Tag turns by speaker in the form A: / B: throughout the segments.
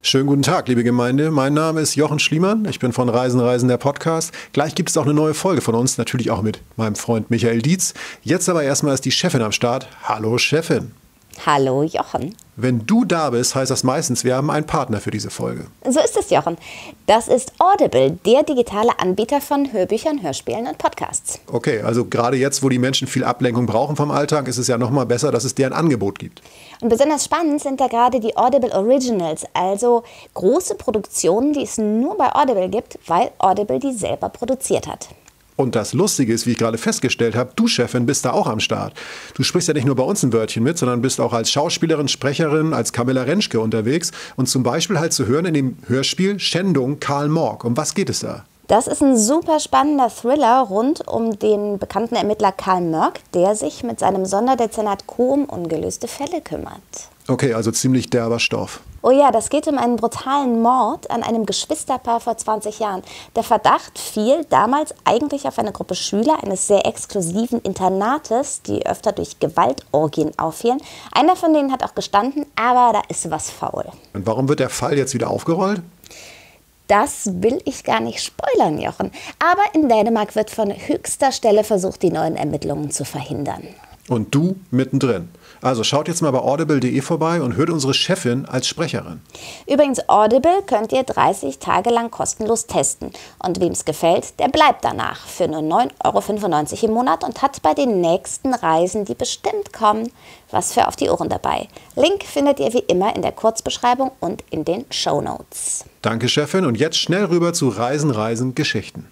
A: Schönen guten Tag, liebe Gemeinde. Mein Name ist Jochen Schliemann. Ich bin von Reisen, der Podcast. Gleich gibt es auch eine neue Folge von uns, natürlich auch mit meinem Freund Michael Dietz. Jetzt aber erstmal ist die Chefin am Start. Hallo Chefin.
B: Hallo Jochen.
A: Wenn du da bist, heißt das meistens, wir haben einen Partner für diese Folge.
B: So ist es, Jochen. Das ist Audible, der digitale Anbieter von Hörbüchern, Hörspielen und Podcasts.
A: Okay, also gerade jetzt, wo die Menschen viel Ablenkung brauchen vom Alltag, ist es ja noch mal besser, dass es deren Angebot gibt.
B: Und besonders spannend sind da gerade die Audible Originals, also große Produktionen, die es nur bei Audible gibt, weil Audible die selber produziert hat.
A: Und das Lustige ist, wie ich gerade festgestellt habe, du, Chefin, bist da auch am Start. Du sprichst ja nicht nur bei uns ein Wörtchen mit, sondern bist auch als Schauspielerin, Sprecherin, als Camilla Rentschke unterwegs und zum Beispiel halt zu hören in dem Hörspiel Schändung Karl Morg. Um was geht es da?
B: Das ist ein super spannender Thriller rund um den bekannten Ermittler Karl Morg, der sich mit seinem Sonderdezernat Q um ungelöste Fälle kümmert.
A: Okay, also ziemlich derber Stoff.
B: Oh ja, das geht um einen brutalen Mord an einem Geschwisterpaar vor 20 Jahren. Der Verdacht fiel damals eigentlich auf eine Gruppe Schüler eines sehr exklusiven Internates, die öfter durch Gewaltorgien auffielen. Einer von denen hat auch gestanden, aber da ist was faul.
A: Und warum wird der Fall jetzt wieder aufgerollt?
B: Das will ich gar nicht spoilern, Jochen. Aber in Dänemark wird von höchster Stelle versucht, die neuen Ermittlungen zu verhindern.
A: Und du mittendrin. Also schaut jetzt mal bei audible.de vorbei und hört unsere Chefin als Sprecherin.
B: Übrigens, Audible könnt ihr 30 Tage lang kostenlos testen. Und wem es gefällt, der bleibt danach für nur 9,95 € im Monat und hat bei den nächsten Reisen, die bestimmt kommen, was für auf die Ohren dabei. Link findet ihr wie immer in der Kurzbeschreibung und in den Shownotes.
A: Danke, Chefin. Und jetzt schnell rüber zu Reisen, Geschichten.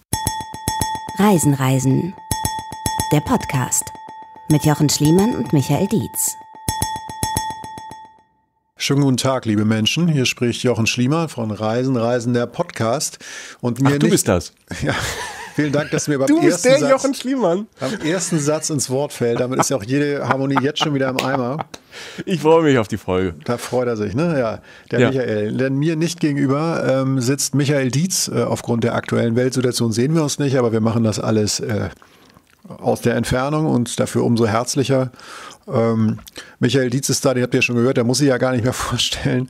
C: Reisen, der Podcast. Mit Jochen Schliemann und Michael Dietz.
A: Schönen guten Tag, liebe Menschen. Hier spricht Jochen Schliemann von Reisen, der Podcast. Und mir
D: du bist das.
A: Ja, vielen Dank, dass mir beim
D: Du bist der
A: Satz,
D: Jochen Schliemann.
A: Beim ersten Satz ins Wort fällt. Damit ist ja auch jede Harmonie jetzt schon wieder im Eimer.
D: Ich freue mich auf die Folge.
A: Da freut er sich, ne? Ja, der Michael. Denn mir nicht gegenüber sitzt Michael Dietz. Aufgrund der aktuellen Weltsituation sehen wir uns nicht, aber wir machen das alles aus der Entfernung und dafür umso herzlicher. Michael Dietz ist da, den habt ihr ja schon gehört, der muss sich ja gar nicht mehr vorstellen.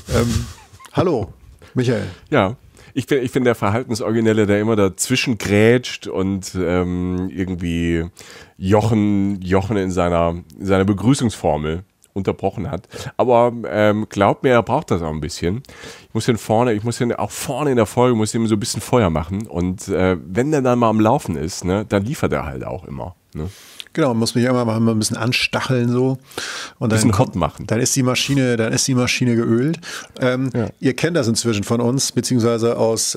A: Hallo, Michael.
D: Ja, ich bin der Verhaltensoriginelle, der immer dazwischen grätscht und irgendwie Jochen in seiner Begrüßungsformel unterbrochen hat. Aber glaubt mir, er braucht das auch ein bisschen. Ich muss ihn auch vorne in der Folge, muss ihm so ein bisschen Feuer machen. Und wenn der dann mal am Laufen ist, ne, dann liefert er halt auch immer. Ne?
A: Genau, man muss mich immer mal ein bisschen anstacheln so. Und dann
D: hot machen.
A: Dann ist die Maschine geölt. Ihr kennt das inzwischen von uns, beziehungsweise aus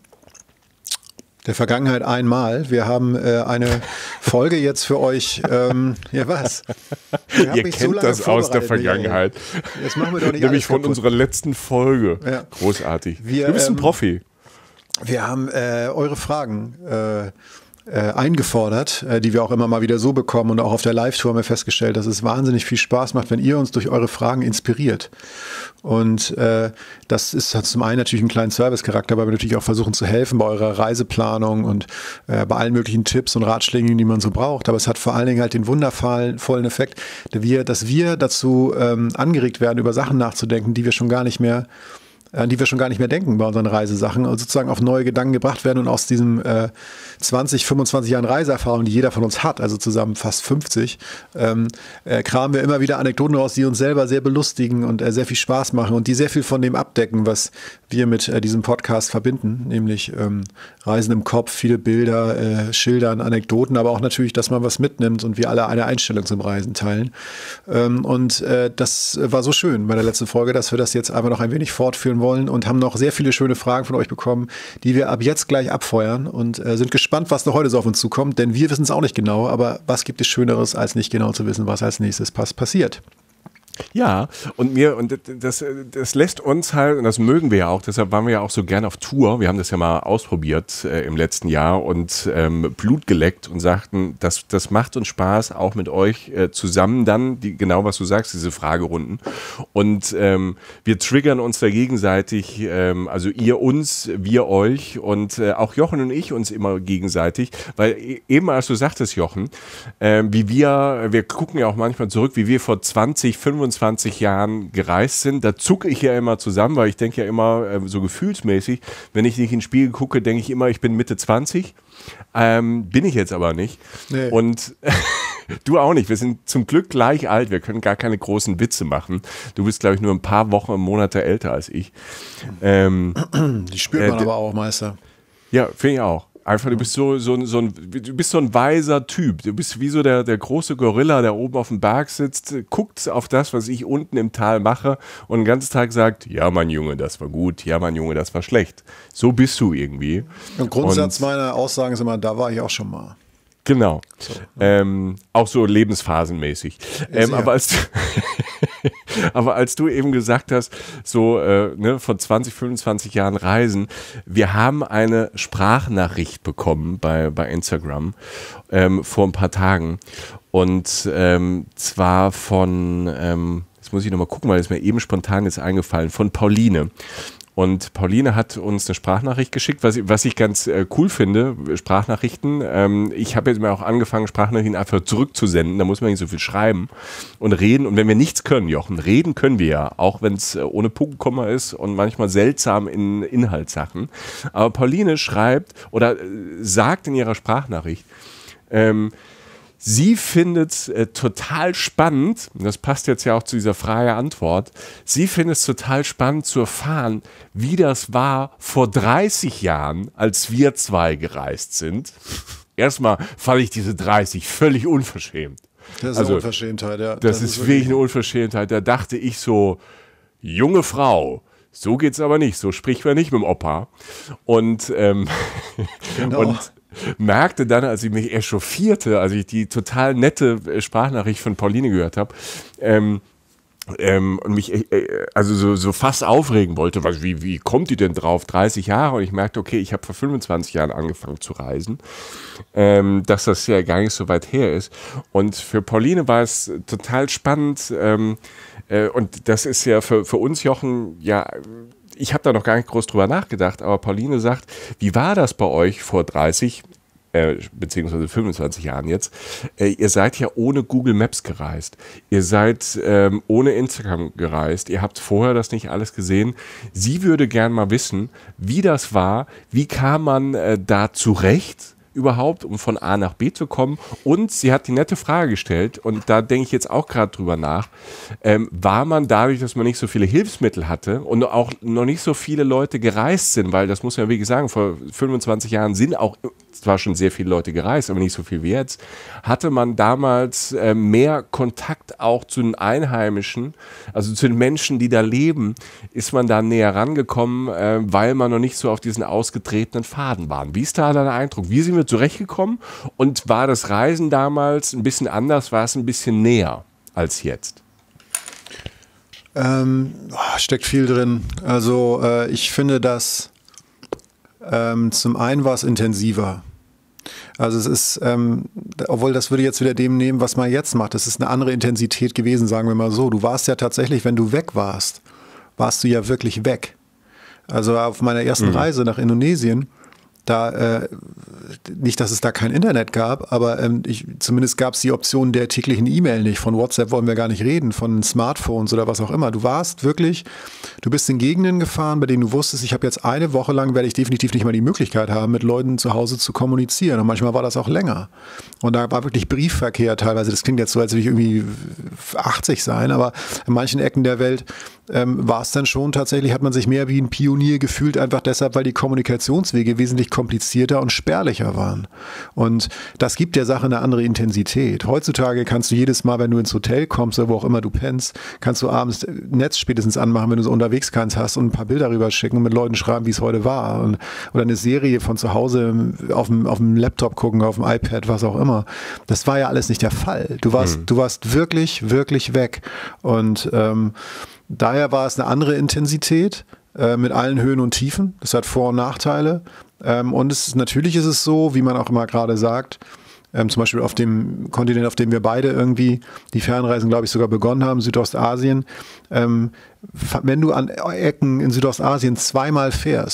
A: der Vergangenheit einmal. Wir haben eine Folge jetzt für euch. Ja, was?
D: Ihr kennt so das aus der Vergangenheit.
A: Jetzt machen wir doch nicht
D: nämlich von unserer letzten Folge. Ja. Großartig. Du bist ein Profi.
A: Wir haben eure Fragen eingefordert, die wir auch immer mal wieder so bekommen, und auch auf der Live-Tour haben wir festgestellt, dass es wahnsinnig viel Spaß macht, wenn ihr uns durch eure Fragen inspiriert. Und das hat zum einen natürlich einen kleinen Service-Charakter, weil wir natürlich auch versuchen zu helfen bei eurer Reiseplanung und bei allen möglichen Tipps und Ratschlägen, die man so braucht. Aber es hat vor allen Dingen halt den wundervollen Effekt, dass wir dazu angeregt werden, über Sachen nachzudenken, an die wir schon gar nicht mehr denken bei unseren Reisesachen, und sozusagen auf neue Gedanken gebracht werden, und aus diesen 20, 25 Jahren Reiseerfahrung, die jeder von uns hat, also zusammen fast 50, kramen wir immer wieder Anekdoten raus, die uns selber sehr belustigen und sehr viel Spaß machen und die sehr viel von dem abdecken, was wir mit diesem Podcast verbinden, nämlich Reisen im Kopf, viele Bilder, Schildern, Anekdoten, aber auch natürlich, dass man was mitnimmt und wir alle eine Einstellung zum Reisen teilen. Und das war so schön bei der letzten Folge, dass wir das jetzt einfach noch ein wenig fortführen wollen und haben noch sehr viele schöne Fragen von euch bekommen, die wir ab jetzt gleich abfeuern, und sind gespannt, was noch heute so auf uns zukommt, denn wir wissen es auch nicht genau, aber was gibt es Schöneres, als nicht genau zu wissen, was als nächstes passiert.
D: Ja, und das lässt uns halt, und das mögen wir ja auch, deshalb waren wir ja auch so gern auf Tour, wir haben das ja mal ausprobiert im letzten Jahr und Blut geleckt und sagten, das macht uns Spaß, auch mit euch zusammen dann, genau was du sagst, diese Fragerunden, und wir triggern uns da gegenseitig, also ihr uns, wir euch, und auch Jochen und ich uns immer gegenseitig, weil eben als du sagtest, Jochen, wir gucken ja auch manchmal zurück, wie wir vor 20, 25 25 Jahren gereist sind. Da zucke ich ja immer zusammen, weil ich denke ja immer so gefühlsmäßig, wenn ich nicht in den Spiegel gucke, denke ich immer, ich bin Mitte 20. Bin ich jetzt aber nicht. Nee. Und du auch nicht. Wir sind zum Glück gleich alt. Wir können gar keine großen Witze machen. Du bist, glaube ich, nur ein paar Wochen und Monate älter als ich.
A: Die spürt man aber auch, Meister.
D: Ja, finde ich auch. Einfach, du bist so ein weiser Typ. Du bist wie so der große Gorilla, der oben auf dem Berg sitzt, guckt auf das, was ich unten im Tal mache und den ganzen Tag sagt, ja, mein Junge, das war gut, ja, mein Junge, das war schlecht. So bist du irgendwie.
A: Der Grundsatz meiner Aussagen ist immer, da war ich auch schon mal.
D: Genau. So, auch so lebensphasenmäßig. Aber als du eben gesagt hast, so von 20, 25 Jahren Reisen, wir haben eine Sprachnachricht bekommen bei Instagram vor ein paar Tagen und zwar von, jetzt muss ich nochmal gucken, weil es mir eben spontan jetzt eingefallen, von Pauline. Und Pauline hat uns eine Sprachnachricht geschickt, was ich ganz cool finde, Sprachnachrichten. Ich habe jetzt mal auch angefangen, Sprachnachrichten einfach zurückzusenden. Da muss man nicht so viel schreiben und reden. Und wenn wir nichts können, Jochen, reden können wir ja, auch wenn es ohne Punkt, Komma ist und manchmal seltsam in Inhaltssachen. Aber Pauline schreibt oder sagt in ihrer Sprachnachricht, sie findet es total spannend, das passt jetzt ja auch zu dieser Frage-Antwort, sie findet es total spannend zu erfahren, wie das war vor 30 Jahren, als wir zwei gereist sind. Erstmal fand ich diese 30 völlig unverschämt.
A: Das ist eine Unverschämtheit, ja.
D: Das ist wirklich eine Unverschämtheit. Da dachte ich so, junge Frau, so geht's aber nicht, so spricht man nicht mit dem Opa. Und,
A: genau.
D: Und merkte dann, als ich mich echauffierte, als ich die total nette Sprachnachricht von Pauline gehört habe, und mich also so fast aufregen wollte, wie kommt die denn drauf, 30 Jahre? Und ich merkte, okay, ich habe vor 25 Jahren angefangen zu reisen, dass das ja gar nicht so weit her ist. Und für Pauline war es total spannend, und das ist ja für uns, Jochen, ja, ich habe da noch gar nicht groß drüber nachgedacht, aber Pauline sagt, wie war das bei euch vor 30, beziehungsweise 25 Jahren jetzt? Ihr seid ja ohne Google Maps gereist. Ihr seid ohne Instagram gereist. Ihr habt vorher das nicht alles gesehen. Sie würde gern mal wissen, wie das war. Wie kam man da zurecht überhaupt, um von A nach B zu kommen? Und sie hat die nette Frage gestellt, und da denke ich jetzt auch gerade drüber nach, war man dadurch, dass man nicht so viele Hilfsmittel hatte und auch noch nicht so viele Leute gereist sind, weil das muss man wirklich sagen, vor 25 Jahren sind auch zwar schon sehr viele Leute gereist, aber nicht so viel wie jetzt, hatte man damals mehr Kontakt auch zu den Einheimischen, also zu den Menschen, die da leben, ist man da näher rangekommen, weil man noch nicht so auf diesen ausgetretenen Faden war. Wie ist da dein Eindruck? Wie sind wir zurechtgekommen? Und war das Reisen damals ein bisschen anders? War es ein bisschen näher als jetzt?
A: Steckt viel drin. Also ich finde, dass zum einen war es intensiver. Also es ist, obwohl das würde jetzt wieder dem nehmen, was man jetzt macht. Das ist eine andere Intensität gewesen, sagen wir mal so. Du warst ja tatsächlich, wenn du weg warst, warst du ja wirklich weg. Also auf meiner ersten Reise nach Indonesien, da, nicht, dass es da kein Internet gab, aber zumindest gab es die Option der täglichen E-Mail nicht. Von WhatsApp wollen wir gar nicht reden, von Smartphones oder was auch immer. Du warst wirklich, du bist in Gegenden gefahren, bei denen du wusstest, ich habe jetzt eine Woche lang, werde ich definitiv nicht mal die Möglichkeit haben, mit Leuten zu Hause zu kommunizieren. Und manchmal war das auch länger. Und da war wirklich Briefverkehr teilweise. Das klingt jetzt so, als würde ich irgendwie 80 sein, aber in manchen Ecken der Welt war es dann schon tatsächlich, hat man sich mehr wie ein Pionier gefühlt, einfach deshalb, weil die Kommunikationswege wesentlich komplizierter und spärlicher waren. Und das gibt der Sache eine andere Intensität. Heutzutage kannst du jedes Mal, wenn du ins Hotel kommst oder wo auch immer du pennst, kannst du abends Netz spätestens anmachen, wenn du so unterwegs hast und ein paar Bilder rüberschicken und mit Leuten schreiben, wie es heute war. Oder eine Serie von zu Hause auf dem Laptop gucken, auf dem iPad, was auch immer. Das war ja alles nicht der Fall. Du warst wirklich, wirklich weg. Und daher war es eine andere Intensität mit allen Höhen und Tiefen. Das hat Vor- und Nachteile. Und natürlich ist es so, wie man auch immer gerade sagt, zum Beispiel auf dem Kontinent, auf dem wir beide irgendwie die Fernreisen, glaube ich, sogar begonnen haben, Südostasien. Wenn du an Ecken in Südostasien zweimal fährst,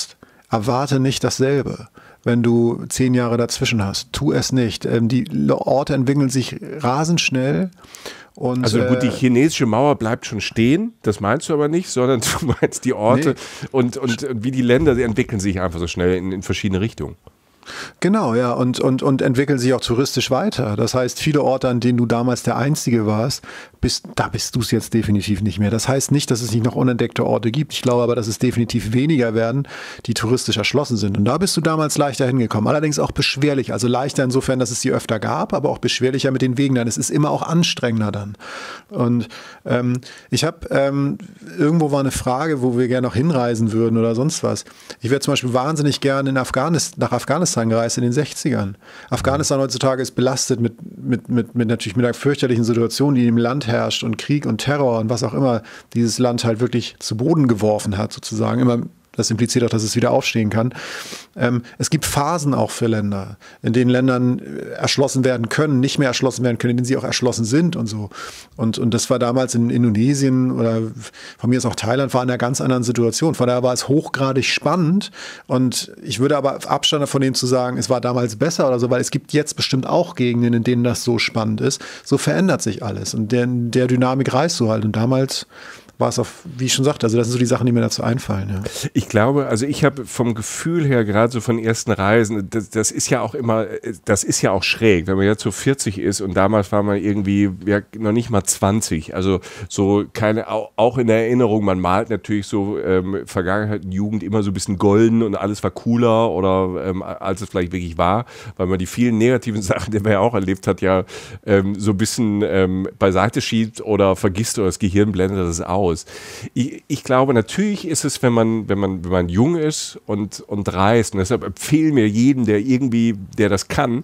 A: erwarte nicht dasselbe, wenn du 10 Jahre dazwischen hast. Tu es nicht. Die Orte entwickeln sich rasend schnell. Und,
D: also gut, die chinesische Mauer bleibt schon stehen, das meinst du aber nicht, sondern du meinst die Orte und wie die Länder, die entwickeln sich einfach so schnell in verschiedene Richtungen.
A: Genau, ja, und entwickeln sich auch touristisch weiter. Das heißt, viele Orte, an denen du damals der Einzige warst, bist du es jetzt definitiv nicht mehr. Das heißt nicht, dass es nicht noch unentdeckte Orte gibt. Ich glaube aber, dass es definitiv weniger werden, die touristisch erschlossen sind. Und da bist du damals leichter hingekommen. Allerdings auch beschwerlich. Also leichter insofern, dass es sie öfter gab, aber auch beschwerlicher mit den Wegen dann. Es ist immer auch anstrengender dann. Und ich habe, irgendwo war eine Frage, wo wir gerne noch hinreisen würden oder sonst was. Ich wäre zum Beispiel wahnsinnig gerne nach Afghanistan gereist in den 60ern. Afghanistan heutzutage ist belastet mit natürlich mit einer fürchterlichen Situation, die im Land herrscht und Krieg und Terror und was auch immer dieses Land halt wirklich zu Boden geworfen hat, sozusagen. Immer, das impliziert auch, dass es wieder aufstehen kann. Es gibt Phasen auch für Länder, in denen Ländern erschlossen werden können, nicht mehr erschlossen werden können, in denen sie auch erschlossen sind und so. Und das war damals in Indonesien oder von mir ist auch Thailand, war in einer ganz anderen Situation. Von daher war es hochgradig spannend und ich würde aber Abstand davon nehmen zu sagen, es war damals besser oder so, weil es gibt jetzt bestimmt auch Gegenden, in denen das so spannend ist. So verändert sich alles und der Dynamik reist du halt und damals war es auch, wie ich schon sagte, also das sind so die Sachen, die mir dazu einfallen. Ja.
D: Ich glaube, also ich habe vom Gefühl her, gerade so von ersten Reisen, das ist ja auch immer, das ist ja auch schräg, wenn man jetzt so 40 ist und damals war man irgendwie ja, noch nicht mal 20, also so keine, auch in der Erinnerung, man malt natürlich so Vergangenheit und Jugend immer so ein bisschen golden und alles war cooler oder als es vielleicht wirklich war, weil man die vielen negativen Sachen, die man ja auch erlebt hat, ja so ein bisschen beiseite schiebt oder vergisst oder das Gehirn blendet das aus. Ich glaube, natürlich ist es, wenn man jung ist und reist, und deshalb empfehle mir jeden, der das kann,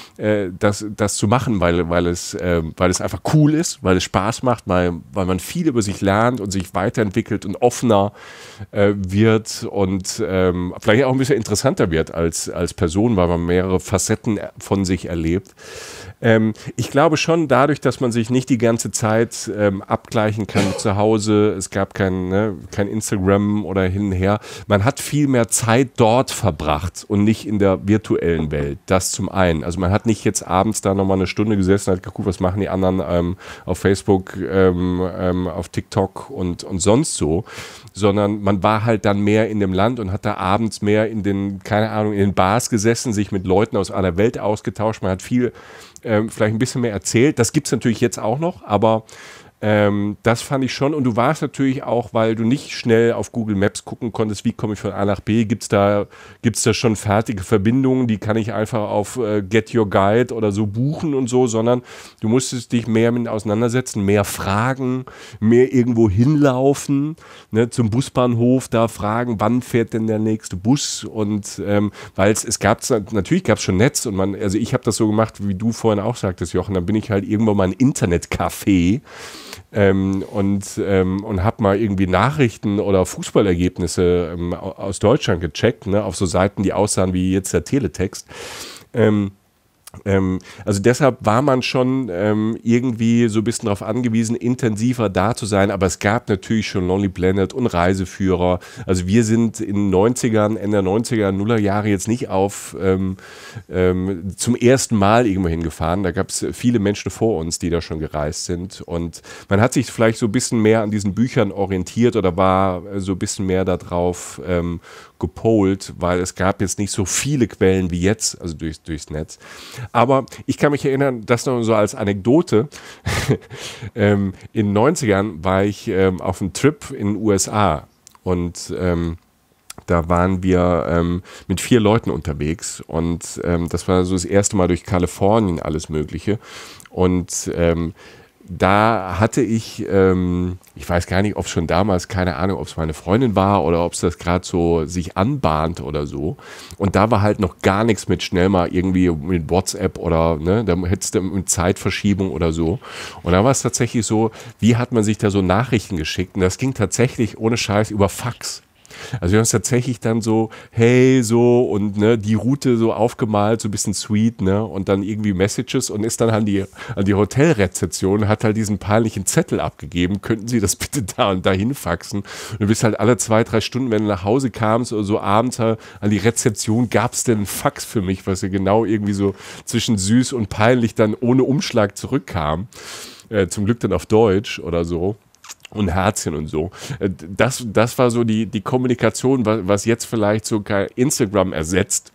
D: das zu machen, weil es einfach cool ist, weil es Spaß macht, weil man viel über sich lernt und sich weiterentwickelt und offener wird und vielleicht auch ein bisschen interessanter wird als Person, weil man mehrere Facetten von sich erlebt. Ich glaube schon, dadurch, dass man sich nicht die ganze Zeit abgleichen kann zu Hause, es gab kein Instagram oder hin und her, man hat viel mehr Zeit dort verbracht und nicht in der virtuellen Welt. Das zum einen. Also man hat nicht jetzt abends da nochmal eine Stunde gesessen und hat geguckt, was machen die anderen auf Facebook, auf TikTok und sonst so, sondern man war halt dann mehr in dem Land und hat da abends mehr in den Bars gesessen, sich mit Leuten aus aller Welt ausgetauscht. Man hat viel vielleicht ein bisschen mehr erzählt. Das gibt es natürlich jetzt auch noch, aber das fand ich schon. Und du warst natürlich auch, weil du nicht schnell auf Google Maps gucken konntest, wie komme ich von A nach B, gibt's da schon fertige Verbindungen, die kann ich einfach auf Get Your Guide oder so buchen und so, sondern du musstest dich mehr mit auseinandersetzen, mehr fragen, mehr irgendwo hinlaufen, ne, zum Busbahnhof, da fragen, wann fährt denn der nächste Bus und weil natürlich gab es schon Netz und also ich habe das so gemacht, wie du vorhin auch sagtest, Jochen, dann bin ich halt irgendwann mal ein Internetcafé und habe mal irgendwie Nachrichten oder Fußballergebnisse aus Deutschland gecheckt, ne, auf so Seiten, die aussahen wie jetzt der Teletext. Also deshalb war man schon irgendwie so ein bisschen darauf angewiesen, intensiver da zu sein, aber es gab natürlich schon Lonely Planet und Reiseführer. Also wir sind in den 90ern, Ende der 90er, Nullerjahre jetzt nicht zum ersten Mal irgendwo hingefahren. Da gab es viele Menschen vor uns, die da schon gereist sind und man hat sich vielleicht so ein bisschen mehr an diesen Büchern orientiert oder war so ein bisschen mehr darauf gepolt, weil es gab jetzt nicht so viele Quellen wie jetzt, also durchs Netz. Aber ich kann mich erinnern, das noch so als Anekdote, in den 90ern war ich auf einem Trip in den USA und da waren wir mit 4 Leuten unterwegs und das war so das erste Mal durch Kalifornien alles Mögliche und da hatte ich weiß gar nicht, ob es schon damals, keine Ahnung, ob es meine Freundin war oder ob es das gerade so sich anbahnt oder so. Und da war halt noch gar nichts mit schnell mal irgendwie mit WhatsApp oder, ne, da hättest du mit Zeitverschiebung oder so. Und da war es tatsächlich so, wie hat man sich da so Nachrichten geschickt? Und das ging tatsächlich ohne Scheiß über Fax. Also wir haben es tatsächlich dann so, hey, so und ne, die Route so aufgemalt, so ein bisschen sweet, ne, und dann irgendwie Messages und ist dann an die Hotelrezeption, hat halt diesen peinlichen Zettel abgegeben, könnten Sie das bitte da und dahin faxen? Und du bist halt alle 2-3 Stunden, wenn du nach Hause kamst oder so abends halt an die Rezeption, gab es denn einen Fax für mich, was ja genau irgendwie so zwischen süß und peinlich dann ohne Umschlag zurückkam. Zum Glück dann auf Deutsch oder so. Und Herzchen und so. Das war so die Kommunikation, was jetzt vielleicht so Instagram ersetzt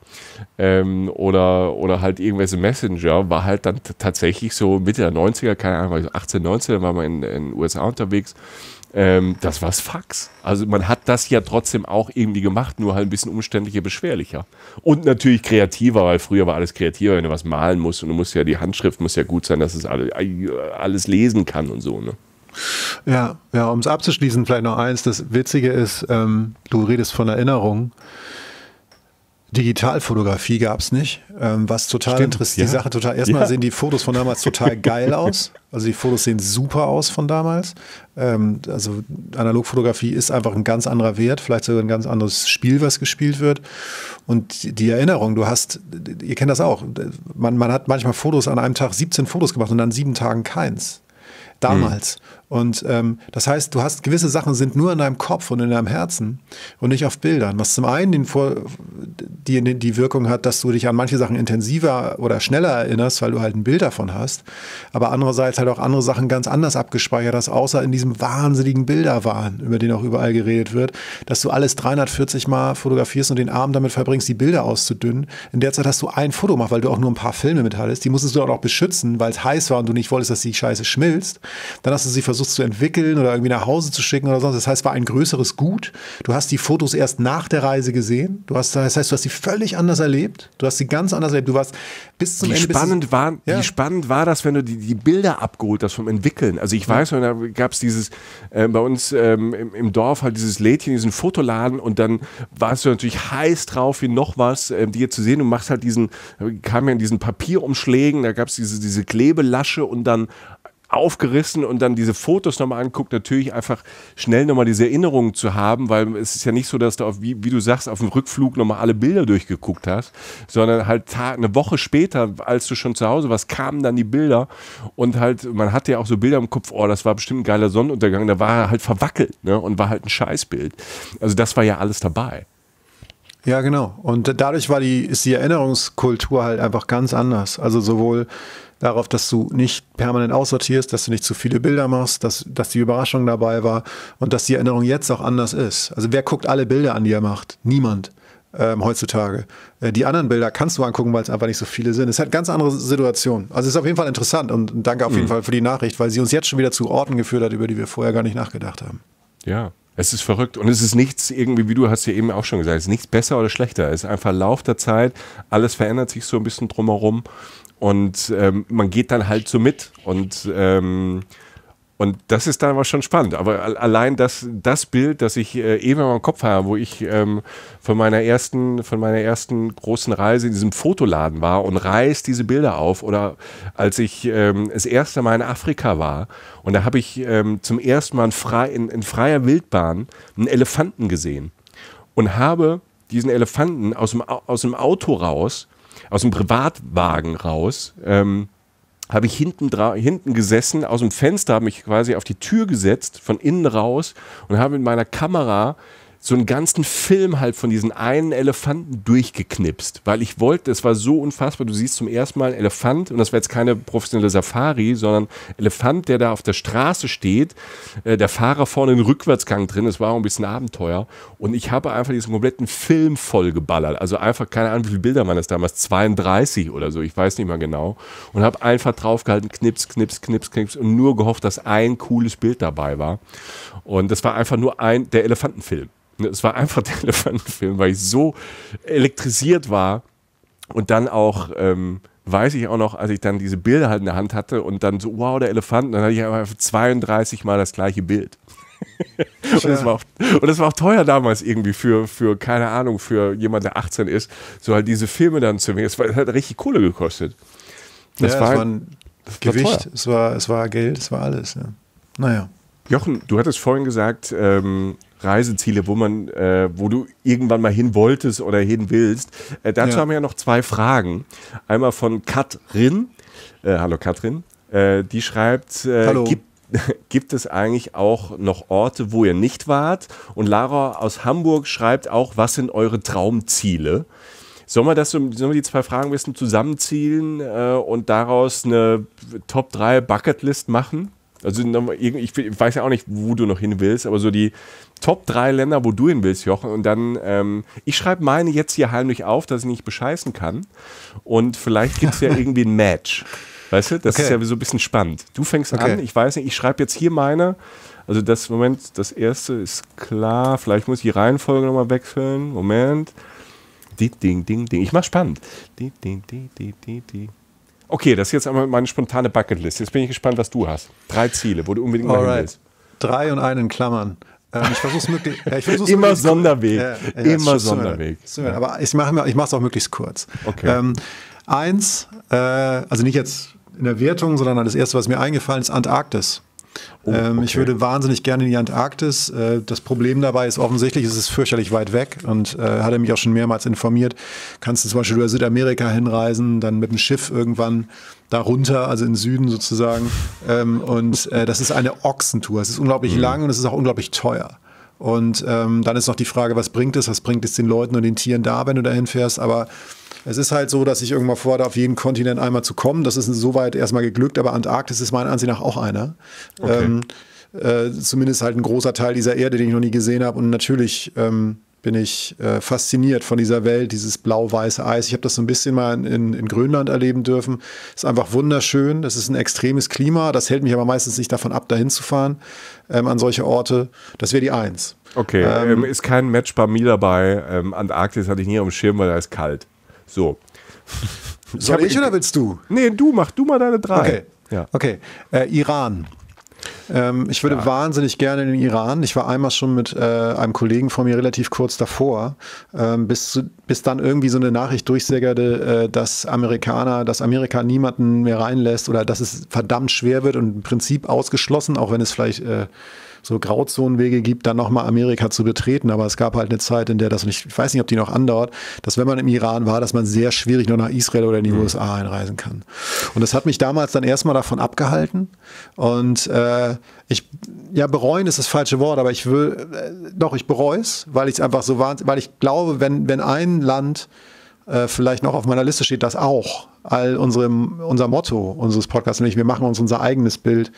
D: oder halt irgendwelche Messenger, war halt dann tatsächlich so Mitte der 90er, keine Ahnung, 18, 19, da waren wir in den USA unterwegs. Das war's Fax. Also man hat das ja trotzdem auch irgendwie gemacht, nur halt ein bisschen umständlicher, beschwerlicher. Und natürlich kreativer, weil früher war alles kreativer, wenn du was malen musst und du musst ja, die Handschrift muss ja gut sein, dass es alles lesen kann und so, ne?
A: Ja, um es abzuschließen, vielleicht noch eins. Das Witzige ist, du redest von Erinnerungen. Digitalfotografie gab es nicht, was total interessant. Die Sache total. Erstmal sehen die Fotos von damals total geil aus. Also die Fotos sehen super aus von damals. Also Analogfotografie ist einfach ein ganz anderer Wert, vielleicht sogar ein ganz anderes Spiel, was gespielt wird. Und die Erinnerung, ihr kennt das auch. Man hat manchmal Fotos an einem Tag 17 Fotos gemacht und an 7 Tagen keins. Damals. Und das heißt, du hast gewisse Sachen sind nur in deinem Kopf und in deinem Herzen und nicht auf Bildern. Was zum einen die Wirkung hat, dass du dich an manche Sachen intensiver oder schneller erinnerst, weil du halt ein Bild davon hast. Aber andererseits halt auch andere Sachen ganz anders abgespeichert hast, außer in diesem wahnsinnigen Bilderwahn, über den auch überall geredet wird, dass du alles 340 Mal fotografierst und den Abend damit verbringst, die Bilder auszudünnen. In der Zeit hast du ein Foto gemacht, weil du auch nur ein paar Filme mit hattest. Die musstest du auch noch beschützen, weil es heiß war und du nicht wolltest, dass die Scheiße schmilzt. Dann hast du sie versucht zu entwickeln oder irgendwie nach Hause zu schicken oder sonst. Das heißt, es war ein größeres Gut. Du hast die Fotos erst nach der Reise gesehen. Das heißt, du hast sie völlig anders erlebt. Du hast sie ganz anders erlebt. Du warst bis zum Ende.
D: Wie spannend war das, wenn du die Bilder abgeholt hast vom Entwickeln. Also ich weiß, da gab es dieses, bei uns im Dorf halt dieses Lädchen, diesen Fotoladen und dann warst du natürlich heiß drauf, wie noch was, dir zu sehen. Du machst halt kam ja in diesen Papierumschlägen, da gab es diese Klebelasche und dann aufgerissen und dann diese Fotos nochmal anguckt, natürlich einfach schnell nochmal diese Erinnerungen zu haben, weil es ist ja nicht so, dass du, wie du sagst, auf dem Rückflug nochmal alle Bilder durchgeguckt hast, sondern halt eine Woche später, als du schon zu Hause warst, kamen dann die Bilder und halt, man hatte ja auch so Bilder im Kopf, oh, das war bestimmt ein geiler Sonnenuntergang, da war er halt verwackelt, ne, und war halt ein Scheißbild. Also das war ja alles dabei.
A: Ja, genau. Und dadurch ist die Erinnerungskultur halt einfach ganz anders. Also sowohl darauf, dass du nicht permanent aussortierst, dass du nicht zu viele Bilder machst, dass die Überraschung dabei war und dass die Erinnerung jetzt auch anders ist. Also wer guckt alle Bilder an, die er macht? Niemand heutzutage. Die anderen Bilder kannst du angucken, weil es einfach nicht so viele sind. Es hat ganz andere Situationen. Also es ist auf jeden Fall interessant und danke auf jeden Fall für die Nachricht, weil sie uns jetzt schon wieder zu Orten geführt hat, über die wir vorher gar nicht nachgedacht haben.
D: Ja. Es ist verrückt und es ist nichts irgendwie, wie du hast ja eben auch schon gesagt, es ist nichts besser oder schlechter. Es ist einfach Lauf der Zeit, alles verändert sich so ein bisschen drumherum und man geht dann halt so mit und das ist dann aber schon spannend. Aber allein das Bild, das ich eben in meinem Kopf habe, wo ich von meiner ersten großen Reise in diesem Fotoladen war und reißt diese Bilder auf. Oder als ich das erste Mal in Afrika war und da habe ich zum ersten Mal in freier Wildbahn einen Elefanten gesehen und habe diesen Elefanten aus dem Auto raus, aus dem Privatwagen raus, habe ich hinten gesessen, aus dem Fenster, habe mich quasi auf die Tür gesetzt, von innen raus und habe mit meiner Kamera so einen ganzen Film halt von diesen einen Elefanten durchgeknipst, weil ich wollte, es war so unfassbar, du siehst zum ersten Mal einen Elefant und das war jetzt keine professionelle Safari, sondern Elefant, der da auf der Straße steht, der Fahrer vorne im Rückwärtsgang drin, es war auch ein bisschen Abenteuer und ich habe einfach diesen kompletten Film vollgeballert, also einfach, keine Ahnung, wie viele Bilder waren das damals, 32 oder so, ich weiß nicht mehr genau und habe einfach draufgehalten, knips und nur gehofft, dass ein cooles Bild dabei war und das war einfach nur der Elefantenfilm. Es war einfach der Elefantenfilm, weil ich so elektrisiert war und dann auch, weiß ich auch noch, als ich dann diese Bilder halt in der Hand hatte und dann so, wow, der Elefant, dann hatte ich einfach 32 Mal das gleiche Bild. Und das war auch teuer damals irgendwie für, keine Ahnung, für jemand, der 18 ist, so halt diese Filme dann zu nehmen. Es hat richtig Kohle gekostet.
A: Das war ein Gewicht, es war Geld, es war alles. Ja. Naja.
D: Jochen, du hattest vorhin gesagt, Reiseziele, wo du irgendwann mal hin wolltest oder hin willst. Dazu haben wir ja noch 2 Fragen. Einmal von Katrin. Hallo Katrin. Die schreibt,
A: Hallo.
D: Gibt es eigentlich auch noch Orte, wo ihr nicht wart? Und Lara aus Hamburg schreibt auch, was sind eure Traumziele? Sollen wir die 2 Fragen ein bisschen zusammenziehen und daraus eine Top 3 Bucketlist machen? Also ich weiß ja auch nicht, wo du noch hin willst, aber so die Top 3 Länder, wo du hin willst, Jochen. Und dann, ich schreibe meine jetzt hier heimlich auf, dass ich nicht bescheißen kann. Und vielleicht gibt es ja irgendwie ein Match. Weißt du, das ist ja so ein bisschen spannend. Du fängst an, ich weiß nicht, ich schreibe jetzt hier meine. Also das erste ist klar. Vielleicht muss ich die Reihenfolge nochmal wechseln. Moment. Ding. Ich mach's spannend. Okay, das ist jetzt einmal meine spontane Bucketlist. Jetzt bin ich gespannt, was du hast. 3 Ziele, wo du unbedingt mal hin willst.
A: 3 und 1 in Klammern. Ich versuch's möglichst.
D: Immer Sonderweg. Immer Sonderweg.
A: Aber ich mach's auch möglichst kurz.
D: Okay.
A: 1, also nicht jetzt in der Wertung, sondern das erste, was mir eingefallen ist, Antarktis. Ich würde wahnsinnig gerne in die Antarktis. Das Problem dabei ist offensichtlich, es ist fürchterlich weit weg und hat er mich auch schon mehrmals informiert. Kannst du zum Beispiel über Südamerika hinreisen, dann mit dem Schiff irgendwann da runter, also in den Süden sozusagen. Das ist eine Ochsentour. Es ist unglaublich lang und es ist auch unglaublich teuer. Und dann ist noch die Frage, was bringt es den Leuten und den Tieren da, wenn du dahin fährst, aber es ist halt so, dass ich irgendwann vorhabe, auf jeden Kontinent einmal zu kommen. Das ist soweit erstmal geglückt, aber Antarktis ist meiner Ansicht nach auch einer. Okay. Zumindest halt ein großer Teil dieser Erde, den ich noch nie gesehen habe. Und natürlich bin ich fasziniert von dieser Welt, dieses blau-weiße Eis. Ich habe das so ein bisschen mal in Grönland erleben dürfen. Ist einfach wunderschön. Das ist ein extremes Klima. Das hält mich aber meistens nicht davon ab, dahin zu fahren an solche Orte. Das wäre die 1.
D: Okay, ist kein Match bei mir dabei. Antarktis hatte ich nie auf dem Schirm, weil da ist kalt. So.
A: Soll ich oder willst du?
D: Nee, mach du mal deine 3.
A: Okay. Iran. Ich würde wahnsinnig gerne in den Iran. Ich war einmal schon mit einem Kollegen von mir relativ kurz davor, bis dann irgendwie so eine Nachricht durchsickerte, dass Amerika niemanden mehr reinlässt oder dass es verdammt schwer wird und im Prinzip ausgeschlossen, auch wenn es vielleicht so Grauzonenwege gibt, dann nochmal Amerika zu betreten. Aber es gab halt eine Zeit, in der das, und ich weiß nicht, ob die noch andauert, dass wenn man im Iran war, dass man sehr schwierig nur nach Israel oder in die USA einreisen kann. Und das hat mich damals dann erstmal davon abgehalten. Und bereuen ist das falsche Wort, aber ich bereue es, weil ich es einfach so weil ich glaube, wenn ein Land vielleicht noch auf meiner Liste steht, das auch unser Motto unseres Podcasts, nämlich wir machen uns unser eigenes Bild,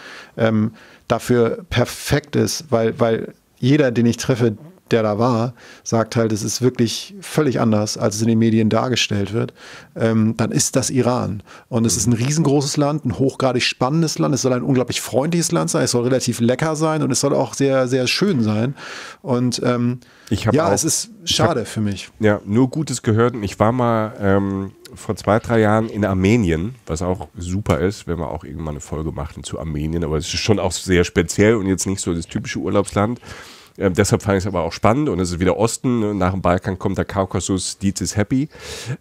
A: dafür perfekt ist, weil jeder, den ich treffe, der da war, sagt halt, es ist wirklich völlig anders, als es in den Medien dargestellt wird, dann ist das Iran. Und es ist ein riesengroßes Land, ein hochgradig spannendes Land, es soll ein unglaublich freundliches Land sein, es soll relativ lecker sein und es soll auch sehr, sehr schön sein. Und es ist schade für mich.
D: Ja, nur Gutes gehört. Und ich war mal vor 2-3 Jahren in Armenien, was auch super ist, wenn wir auch irgendwann eine Folge machen zu Armenien, aber es ist schon auch sehr speziell und jetzt nicht so das typische Urlaubsland. Deshalb fand ich es aber auch spannend und es ist wieder Osten. Nach dem Balkan kommt der Kaukasus, Dietz ist happy.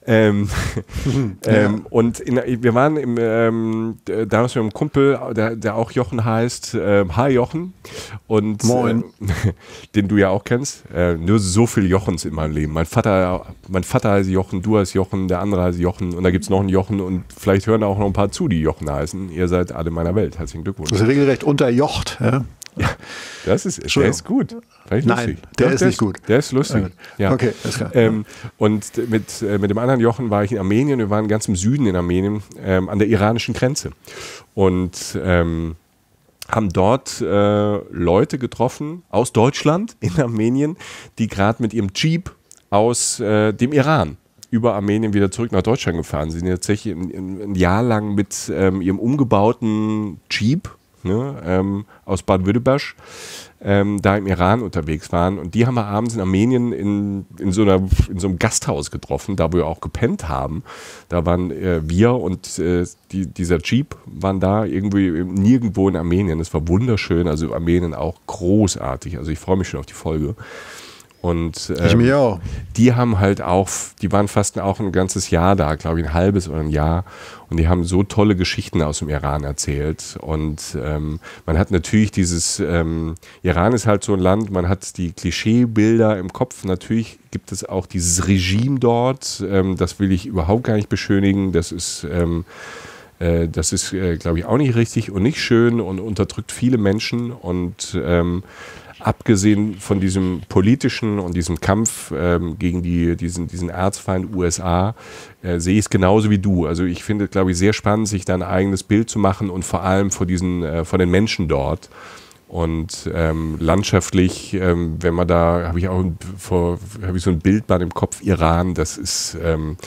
D: Und wir waren damals mit einem Kumpel, der auch Jochen heißt. Hi Jochen. Und,
A: Moin.
D: Den du ja auch kennst. Nur so viele Jochens in meinem Leben. Mein Vater heißt Jochen, du heißt Jochen, der andere heißt Jochen und da gibt es noch einen Jochen und vielleicht hören auch noch ein paar zu, die Jochen heißen. Ihr seid alle meiner Welt. Herzlichen Glückwunsch.
A: Das ist regelrecht unterjocht, ja.
D: Ja, der ist gut.
A: Nein, der ist nicht gut.
D: Der ist lustig. Ja.
A: Okay, ist klar.
D: Und mit dem anderen Jochen war ich in Armenien. Wir waren ganz im Süden in Armenien, an der iranischen Grenze. Und haben dort Leute getroffen aus Deutschland in Armenien, die gerade mit ihrem Jeep aus dem Iran über Armenien wieder zurück nach Deutschland gefahren sind. Sie sind tatsächlich ein Jahr lang mit ihrem umgebauten Jeep aus Baden-Württemberg da im Iran unterwegs waren. Und die haben wir abends in Armenien in so einem Gasthaus getroffen, da wo wir auch gepennt haben. Da waren wir und dieser Jeep waren da irgendwie nirgendwo in Armenien. Das war wunderschön. Also Armenien auch großartig. Also ich freue mich schon auf die Folge. Und
A: ich mir auch.
D: die haben halt auch, die waren fast auch ein ganzes Jahr da, glaube ich, ein halbes oder ein Jahr. Und die haben so tolle Geschichten aus dem Iran erzählt. Und man hat natürlich dieses, Iran ist halt so ein Land, man hat die Klischeebilder im Kopf. Natürlich gibt es auch dieses Regime dort. Das will ich überhaupt gar nicht beschönigen. Das ist, glaube ich, auch nicht richtig und nicht schön und unterdrückt viele Menschen. Und abgesehen von diesem politischen und diesem Kampf gegen diesen Erzfeind USA, sehe ich es genauso wie du. Also ich finde, glaube ich, sehr spannend, sich da ein eigenes Bild zu machen und vor allem vor den Menschen dort. Und landschaftlich, wenn man da, habe ich so ein Bildband im Kopf, Iran, das ist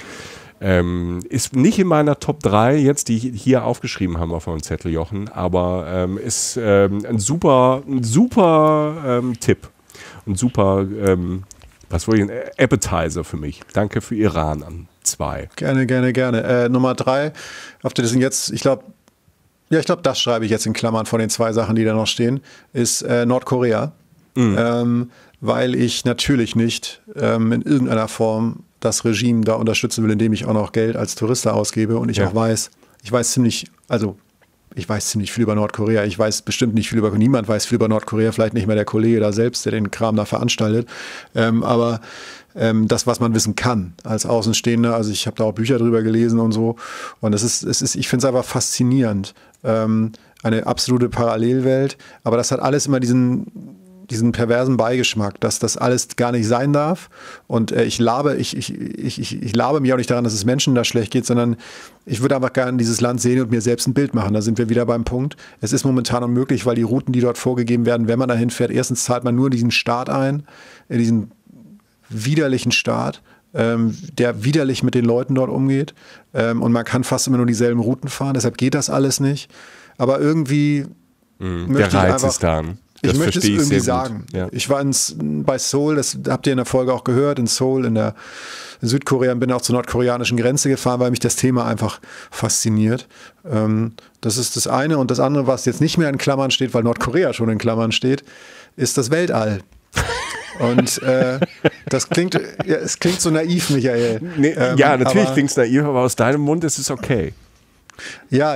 D: nicht in meiner Top 3 jetzt, die ich hier aufgeschrieben haben auf meinem Zettel, Jochen, aber ist ein super Tipp. Ein super, Appetizer für mich. Danke für Iran an 2.
A: Gerne. Nummer 3, auf der sind jetzt, ich glaube, das schreibe ich jetzt in Klammern von den 2 Sachen, die da noch stehen, ist Nordkorea. Weil ich natürlich nicht in irgendeiner Form das Regime da unterstützen will, indem ich auch noch Geld als Tourist da ausgebe und ich auch weiß ziemlich viel über Nordkorea. Ich weiß bestimmt nicht viel niemand weiß viel über Nordkorea, vielleicht nicht mehr der Kollege da selbst, der den Kram da veranstaltet. Aber das, was man wissen kann als Außenstehender, also ich habe da auch Bücher drüber gelesen und so. Und ich finde es einfach faszinierend. Eine absolute Parallelwelt, aber das hat alles immer diesen perversen Beigeschmack, dass das alles gar nicht sein darf. Und ich labe mich auch nicht daran, dass es Menschen da schlecht geht, sondern ich würde einfach gerne dieses Land sehen und mir selbst ein Bild machen. Da sind wir wieder beim Punkt. Es ist momentan unmöglich, weil die Routen, die dort vorgegeben werden, wenn man dahin fährt, erstens zahlt man nur diesen Staat ein, diesen widerlichen Staat, der widerlich mit den Leuten dort umgeht. Und man kann fast immer nur dieselben Routen fahren. Deshalb geht das alles nicht. Aber irgendwie
D: der Reiz ist da.
A: Ich möchte es irgendwie sagen.
D: Ja.
A: Ich war bei Seoul, das habt ihr in der Folge auch gehört, in Seoul, in Südkorea, und bin auch zur nordkoreanischen Grenze gefahren, weil mich das Thema einfach fasziniert. Das ist das eine. Und das andere, was jetzt nicht mehr in Klammern steht, weil Nordkorea schon in Klammern steht, ist das Weltall. Und es klingt so naiv, Michael.
D: Nee, ja, natürlich klingt es naiv, aber aus deinem Mund ist es okay.
A: Ja,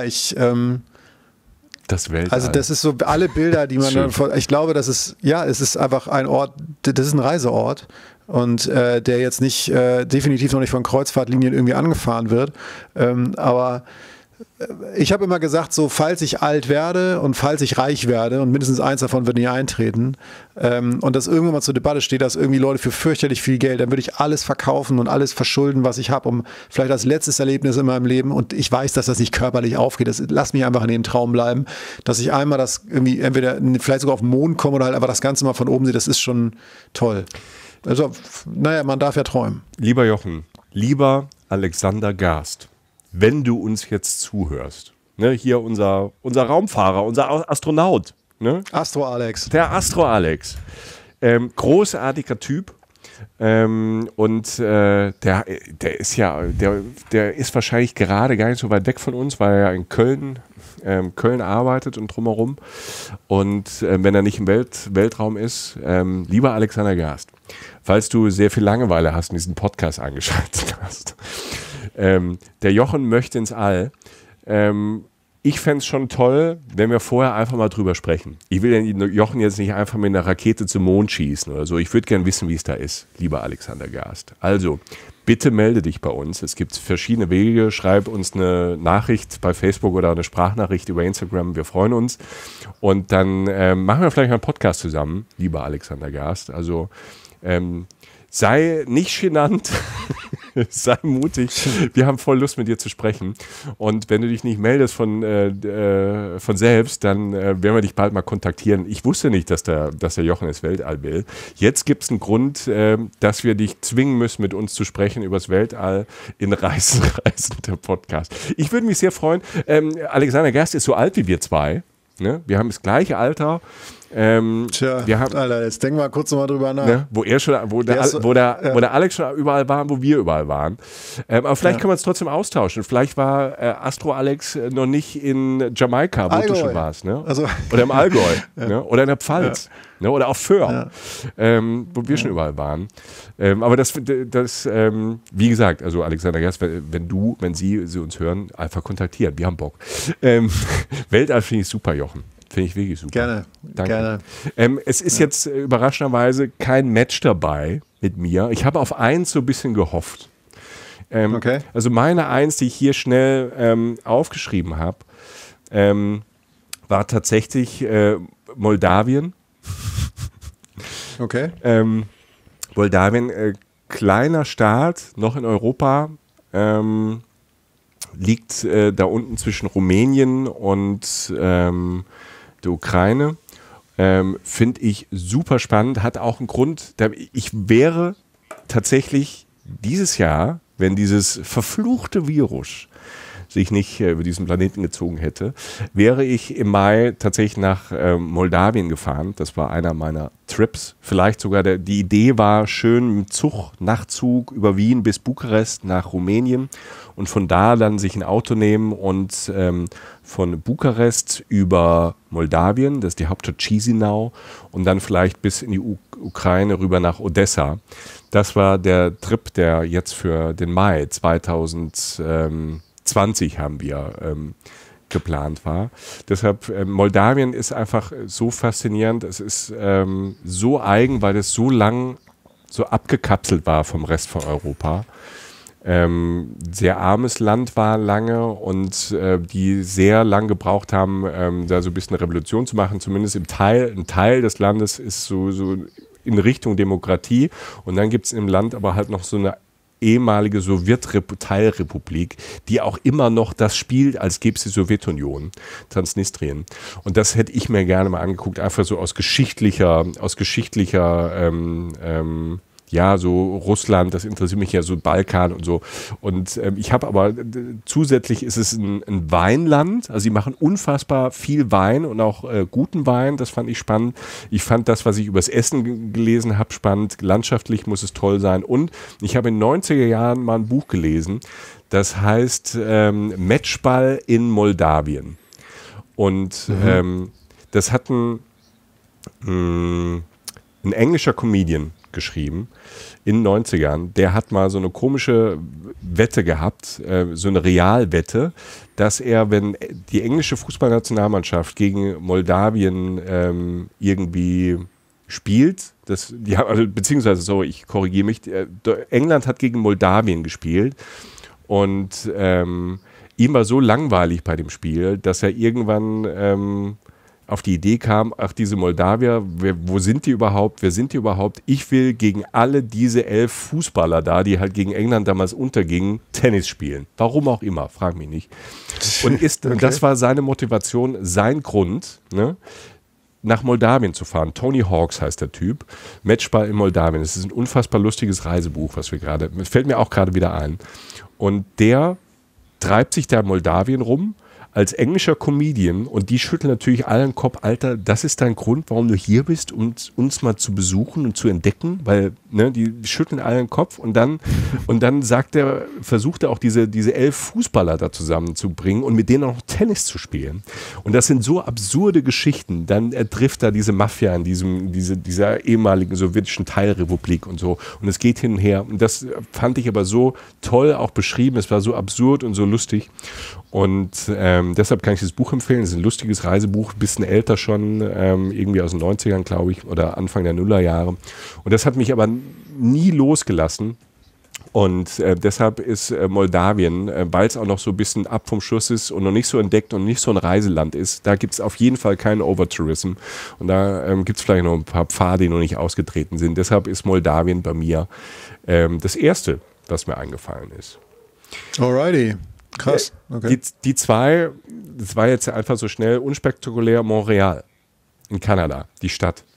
D: das Weltall.
A: Also das ist so alle Bilder, die man dann ich glaube, es ist einfach ein Ort, das ist ein Reiseort und der jetzt nicht, definitiv noch nicht von Kreuzfahrtlinien irgendwie angefahren wird, aber ich habe immer gesagt, so falls ich alt werde und falls ich reich werde und mindestens eins davon wird nie eintreten und das irgendwann mal zur Debatte steht, dass irgendwie Leute für fürchterlich viel Geld, dann würde ich alles verkaufen und alles verschulden, was ich habe, um vielleicht als letztes Erlebnis in meinem Leben, und ich weiß, dass das nicht körperlich aufgeht, lass mich einfach in dem Traum bleiben, dass ich einmal das irgendwie entweder vielleicht sogar auf den Mond komme oder halt einfach das Ganze mal von oben sehe, das ist schon toll. Also, naja, man darf ja träumen.
D: Lieber Jochen, lieber Alexander Gerst, wenn du uns jetzt zuhörst, ne, hier unser Raumfahrer, unser Astronaut, ne?
A: Astro Alex.
D: Der Astro Alex. Großartiger Typ. Und der ist wahrscheinlich gerade gar nicht so weit weg von uns, weil er in Köln arbeitet und drumherum. Und wenn er nicht im Weltraum ist, lieber Alexander Gerst, falls du sehr viel Langeweile hast und diesen Podcast eingeschaltet hast, der Jochen möchte ins All. Ich fände es schon toll, wenn wir vorher einfach mal drüber sprechen. Ich will den Jochen jetzt nicht einfach mit einer Rakete zum Mond schießen oder so. Ich würde gerne wissen, wie es da ist, lieber Alexander Gerst. Also, bitte melde dich bei uns. Es gibt verschiedene Wege. Schreib uns eine Nachricht bei Facebook oder eine Sprachnachricht über Instagram. Wir freuen uns. Und dann machen wir vielleicht mal einen Podcast zusammen, lieber Alexander Gerst. Also, sei nicht genannt. Sei mutig. Wir haben voll Lust, mit dir zu sprechen. Und wenn du dich nicht meldest von selbst, dann werden wir dich bald mal kontaktieren. Ich wusste nicht, dass der Jochen ins Weltall will. Jetzt gibt es einen Grund, dass wir dich zwingen müssen, mit uns zu sprechen über das Weltall in Reisen, der Podcast. Ich würde mich sehr freuen. Alexander Gerst ist so alt wie wir zwei. Ne? Wir haben das gleiche Alter.
A: Tja, Alter, jetzt denken wir kurz nochmal drüber nach.
D: Ne, wo der Alex schon überall war, wo wir überall waren. Aber vielleicht können wir uns trotzdem austauschen. Vielleicht war Astro Alex noch nicht in Jamaika, wo du schon warst. Ne? Also, oder im Allgäu. Ne? Oder in der Pfalz. Ne? Oder auf Föhr, wo wir schon überall waren. Aber das wie gesagt, also Alexander Gerst, wenn Sie uns hören, einfach kontaktieren. Wir haben Bock. Weltall finde ich super, Jochen. Finde ich wirklich super.
A: Gerne.
D: Danke. Gerne. Es ist jetzt überraschenderweise kein Match dabei mit mir. Ich habe auf eins so ein bisschen gehofft.
A: Okay.
D: Also meine Eins, die ich hier schnell aufgeschrieben habe, war tatsächlich Moldawien.
A: Okay.
D: Moldawien, kleiner Staat, noch in Europa, liegt da unten zwischen Rumänien und der Ukraine. Finde ich super spannend, hat auch einen Grund. Ich wäre tatsächlich dieses Jahr, wenn dieses verfluchte Virus sich nicht über diesen Planeten gezogen hätte, wäre ich im Mai tatsächlich nach Moldawien gefahren. Das war einer meiner Trips. Vielleicht sogar die Idee war, schön mit Zug, Nachtzug über Wien bis Bukarest nach Rumänien und von da dann sich ein Auto nehmen und von Bukarest über Moldawien, das ist die Hauptstadt Chisinau, und dann vielleicht bis in die Ukraine rüber nach Odessa. Das war der Trip, der jetzt für den Mai 2020 haben wir geplant war. Deshalb, Moldawien ist einfach so faszinierend. Es ist so eigen, weil es so lang so abgekapselt war vom Rest von Europa. Sehr armes Land war lange und die sehr lang gebraucht haben, da so ein bisschen Revolution zu machen. Zumindest ein Teil des Landes ist so in Richtung Demokratie. Und dann gibt es im Land aber halt noch so eine ehemalige Sowjet-Teilrepublik, die auch immer noch das spielt, als gäbe es die Sowjetunion, Transnistrien. Und das hätte ich mir gerne mal angeguckt, einfach so aus geschichtlicher ja, so Russland, das interessiert mich ja, so Balkan und so. Und ich habe aber, zusätzlich ist es ein Weinland, also sie machen unfassbar viel Wein und auch guten Wein, das fand ich spannend. Ich fand das, was ich übers Essen gelesen habe, spannend. Landschaftlich muss es toll sein. Und ich habe in den 90er Jahren mal ein Buch gelesen, das heißt Matchball in Moldawien. Und das hat ein englischer Comedian geschrieben in den 90ern, der hat mal so eine komische Wette gehabt, so eine Realwette, dass er, wenn die englische Fußballnationalmannschaft gegen Moldawien irgendwie spielt, beziehungsweise so, ich korrigiere mich, England hat gegen Moldawien gespielt und ihm war so langweilig bei dem Spiel, dass er irgendwann auf die Idee kam, ach, diese Moldawier, wo sind die überhaupt, wer sind die überhaupt? Ich will gegen alle diese 11 Fußballer da, die halt gegen England damals untergingen, Tennis spielen. Warum auch immer, frag mich nicht. Und das war seine Motivation, sein Grund, ne, nach Moldawien zu fahren. Tony Hawks heißt der Typ. Matchball in Moldawien. Das ist ein unfassbar lustiges Reisebuch, fällt mir auch gerade wieder ein. Und der treibt sich da in Moldawien rum, als englischer Comedian, und die schütteln natürlich allen Kopf, Alter, das ist dein Grund, warum du hier bist, um uns mal zu besuchen und zu entdecken, weil, ne, die schütteln allen Kopf und dann versucht er auch diese 11 Fußballer da zusammenzubringen und mit denen auch noch Tennis zu spielen. Und das sind so absurde Geschichten. Dann trifft da diese Mafia in dieser ehemaligen sowjetischen Teilrepublik und so. Und es geht hin und her. Und das fand ich aber so toll auch beschrieben. Es war so absurd und so lustig. Und deshalb kann ich das Buch empfehlen. Es ist ein lustiges Reisebuch, ein bisschen älter schon, irgendwie aus den 90ern, glaube ich, oder Anfang der Nullerjahre. Und das hat mich aber nie losgelassen. Und deshalb ist Moldawien, weil es auch noch so ein bisschen ab vom Schuss ist und noch nicht so entdeckt und nicht so ein Reiseland ist, da gibt es auf jeden Fall keinen Overtourism. Und da gibt es vielleicht noch ein paar Pfade, die noch nicht ausgetreten sind. Deshalb ist Moldawien bei mir das Erste, was mir eingefallen ist.
A: Alrighty. Krass. Okay.
D: Die zwei, das war jetzt einfach so schnell, unspektakulär, Montreal in Kanada, die Stadt.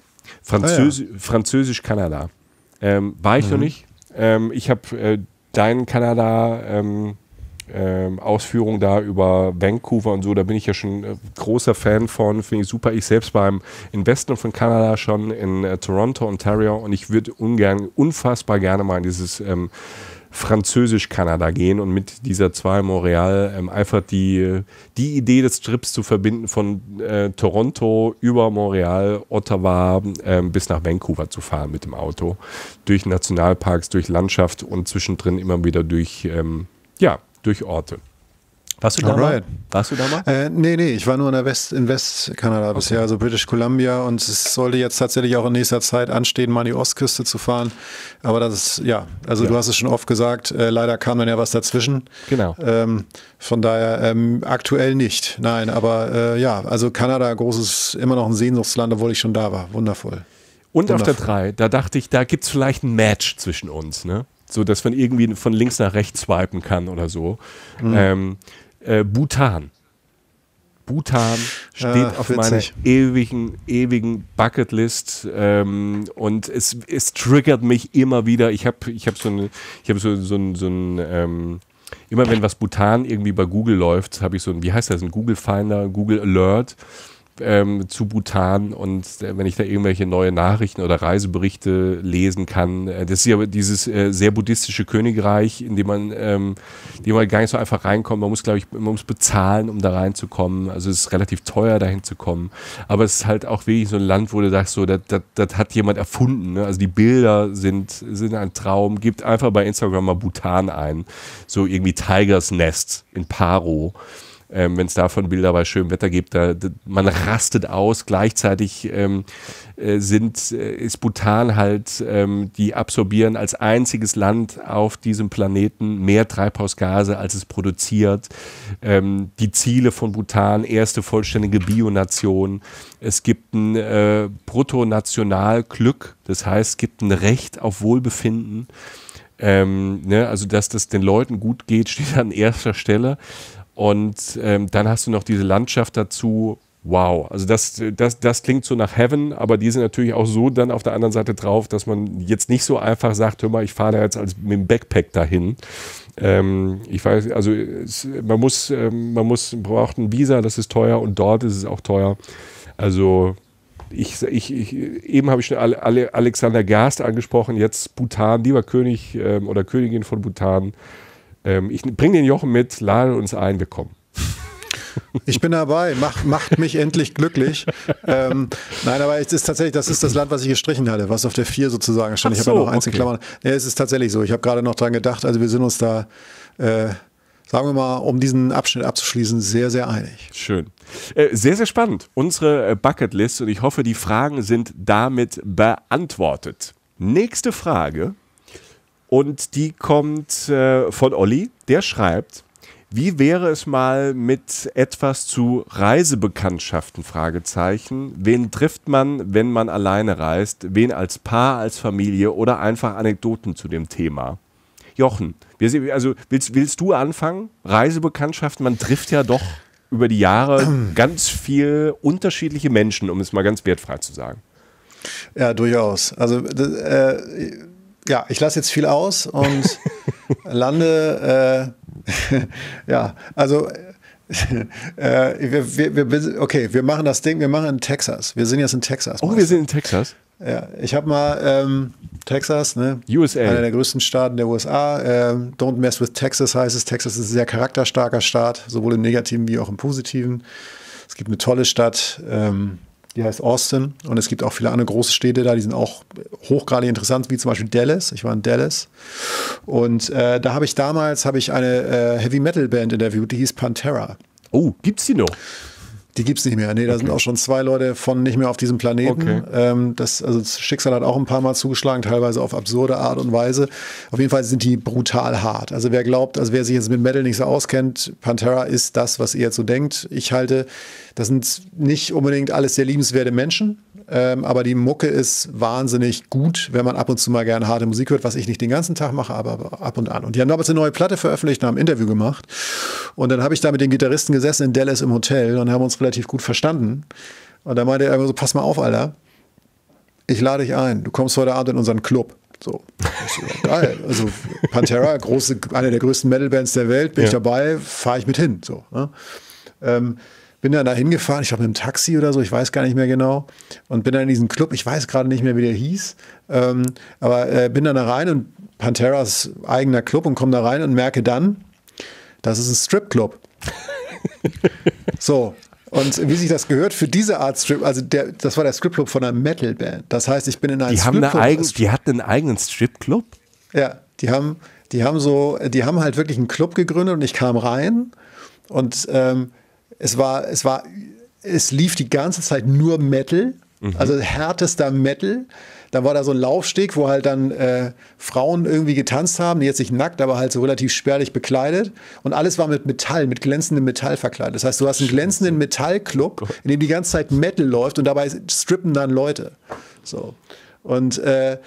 D: Ausführungen da über Vancouver und so, da bin ich ja schon großer Fan von, finde ich super. Ich selbst war im Westen von Kanada schon in Toronto, Ontario, und ich würde unfassbar gerne mal in dieses Französisch-Kanada gehen und mit dieser 2 Montreal einfach die Idee des Trips zu verbinden, von Toronto über Montreal, Ottawa bis nach Vancouver zu fahren mit dem Auto. Durch Nationalparks, durch Landschaft und zwischendrin immer wieder durch Orte. Warst du da mal?
A: Nee, ich war nur in Westkanada bisher, also British Columbia, und es sollte jetzt tatsächlich auch in nächster Zeit anstehen, mal an die Ostküste zu fahren. Aber das ist, du hast es schon oft gesagt, leider kam dann ja was dazwischen.
D: Genau.
A: Von daher aktuell nicht. Nein, aber also Kanada, immer noch ein Sehnsuchtsland, obwohl ich schon da war. Wundervoll.
D: Und auf der 3, da dachte ich, da gibt es vielleicht ein Match zwischen uns, ne? So, dass man irgendwie von links nach rechts swipen kann oder so. Bhutan. Bhutan steht auf meiner ewigen Bucketlist, und es triggert mich immer wieder. Ich habe immer wenn was Bhutan irgendwie bei Google läuft, habe ich so ein, wie heißt das, ein Google Finder, Google Alert zu Bhutan, und wenn ich da irgendwelche neue Nachrichten oder Reiseberichte lesen kann, das ist ja dieses sehr buddhistische Königreich, in dem man gar nicht so einfach reinkommt. Man muss bezahlen, um da reinzukommen. Also es ist relativ teuer, dahin zu kommen. Aber es ist halt auch wirklich so ein Land, wo du sagst, so, das hat jemand erfunden. Ne? Also die Bilder sind ein Traum. Gebt einfach bei Instagram mal Bhutan ein. So irgendwie Tigers Nest in Paro. Wenn es davon Bilder bei schönem Wetter gibt, man rastet aus. Gleichzeitig ist Bhutan halt, die absorbieren als einziges Land auf diesem Planeten mehr Treibhausgase, als es produziert. Die Ziele von Bhutan, erste vollständige Bionation. Es gibt ein Bruttonationalglück, das heißt, es gibt ein Recht auf Wohlbefinden. Also, dass das den Leuten gut geht, steht an erster Stelle. Und dann hast du noch diese Landschaft dazu. Wow, also das klingt so nach Heaven, aber die sind natürlich auch so dann auf der anderen Seite drauf, dass man jetzt nicht so einfach sagt, hör mal, ich fahre da jetzt mit dem Backpack dahin. Ich weiß, also man braucht ein Visa, das ist teuer, und dort ist es auch teuer. Also eben habe ich schon Alexander Gerst angesprochen, jetzt Bhutan, lieber König oder Königin von Bhutan. Ich bringe den Jochen mit, lade uns ein, wir kommen.
A: Ich bin dabei, macht mich endlich glücklich. Nein, aber es ist tatsächlich, das ist das Land, was ich gestrichen hatte, was auf der 4 sozusagen stand. Ich habe ja noch eins in Klammern. Ja, es ist tatsächlich so. Ich habe gerade noch dran gedacht, also wir sind uns da, sagen wir mal, um diesen Abschnitt abzuschließen, sehr, sehr einig.
D: Schön. Sehr, sehr spannend. Unsere Bucketlist, und ich hoffe, die Fragen sind damit beantwortet. Nächste Frage. Und die kommt von Olli, der schreibt: Wie wäre es mal mit etwas zu Reisebekanntschaften? Fragezeichen. Wen trifft man, wenn man alleine reist? Wen als Paar, als Familie oder einfach Anekdoten zu dem Thema? Jochen, willst du anfangen? Reisebekanntschaften, man trifft ja doch über die Jahre ganz viel unterschiedliche Menschen, um es mal ganz wertfrei zu sagen.
A: Ja, durchaus. Also ja, ich lasse jetzt viel aus und lande, wir machen das Ding, wir machen in Texas. Wir sind jetzt in Texas.
D: Oh, wir sind in Texas?
A: Ja, ich habe mal Texas, ne?
D: USA.
A: Einer der größten Staaten der USA. Don't mess with Texas heißt es. Texas ist ein sehr charakterstarker Staat, sowohl im Negativen wie auch im Positiven. Es gibt eine tolle Stadt, die heißt Austin, und es gibt auch viele andere große Städte da, die sind auch hochgradig interessant, wie zum Beispiel Dallas. Ich war in Dallas, und da habe ich eine Heavy-Metal-Band interviewt, die hieß Pantera.
D: Oh, gibt's die noch?
A: Die gibt es nicht mehr. Nee, da sind auch schon 2 Leute von nicht mehr auf diesem Planeten.
D: Okay.
A: Das Schicksal hat auch ein paar Mal zugeschlagen, teilweise auf absurde Art und Weise. Auf jeden Fall sind die brutal hart. Also wer sich jetzt mit Metal nicht so auskennt, Pantera ist das, was ihr jetzt so denkt. Das sind nicht unbedingt alles sehr liebenswerte Menschen, aber die Mucke ist wahnsinnig gut, wenn man ab und zu mal gerne harte Musik hört, was ich nicht den ganzen Tag mache, aber ab und an. Und die haben damals eine neue Platte veröffentlicht und haben ein Interview gemacht. Und dann habe ich da mit den Gitarristen gesessen in Dallas im Hotel und haben uns relativ gut verstanden. Und da meinte er so, pass mal auf, Alter, ich lade dich ein, du kommst heute Abend in unseren Club. So, geil. Also Pantera, eine der größten Metal-Bands der Welt, bin ich dabei, fahre ich mit hin. So, ne? Bin dann da hingefahren, ich glaube mit einem Taxi oder so, ich weiß gar nicht mehr genau. Und bin dann in diesen Club, ich weiß gerade nicht mehr, wie der hieß. Aber bin dann da rein und Panteras eigener Club und komme da rein und merke dann, das ist ein Stripclub. So. Und wie sich das gehört für diese Art Strip, also das war der Stripclub von einer Metal-Band. Das heißt, ich bin in einem
D: Stripclub. Die hatten einen eigenen Stripclub?
A: Ja, die haben halt wirklich einen Club gegründet und ich kam rein und es lief die ganze Zeit nur Metal, also härtester Metal. Dann war da so ein Laufsteg, wo halt dann Frauen irgendwie getanzt haben, die jetzt nicht nackt, aber halt so relativ spärlich bekleidet. Und alles war mit Metall, mit glänzendem Metall verkleidet. Das heißt, du hast einen glänzenden Metallclub, in dem die ganze Zeit Metal läuft und dabei strippen dann Leute. So. Und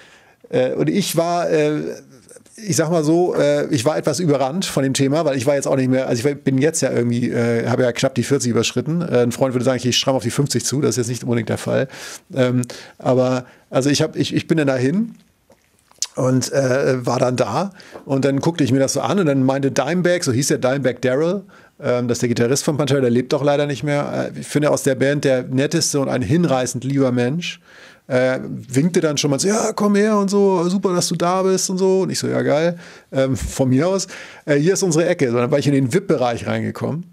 A: ich war... ich sag mal so, ich war etwas überrannt von dem Thema, weil ich war jetzt auch nicht mehr, also ich bin jetzt ja irgendwie, habe ja knapp die 40 überschritten. Ein Freund würde sagen, ich stramm auf die 50 zu, das ist jetzt nicht unbedingt der Fall. Aber also ich bin dann dahin und war dann da und dann guckte ich mir das so an und dann meinte Dimebag, so hieß der Dimebag Darrell, das ist der Gitarrist von Pantera, der lebt doch leider nicht mehr. Ich finde aus der Band der netteste und ein hinreißend lieber Mensch. Winkte dann schon mal so, ja, komm her und so, super, dass du da bist und so. Und ich so, ja, geil, von mir aus. Hier ist unsere Ecke. So, dann war ich in den VIP-Bereich reingekommen.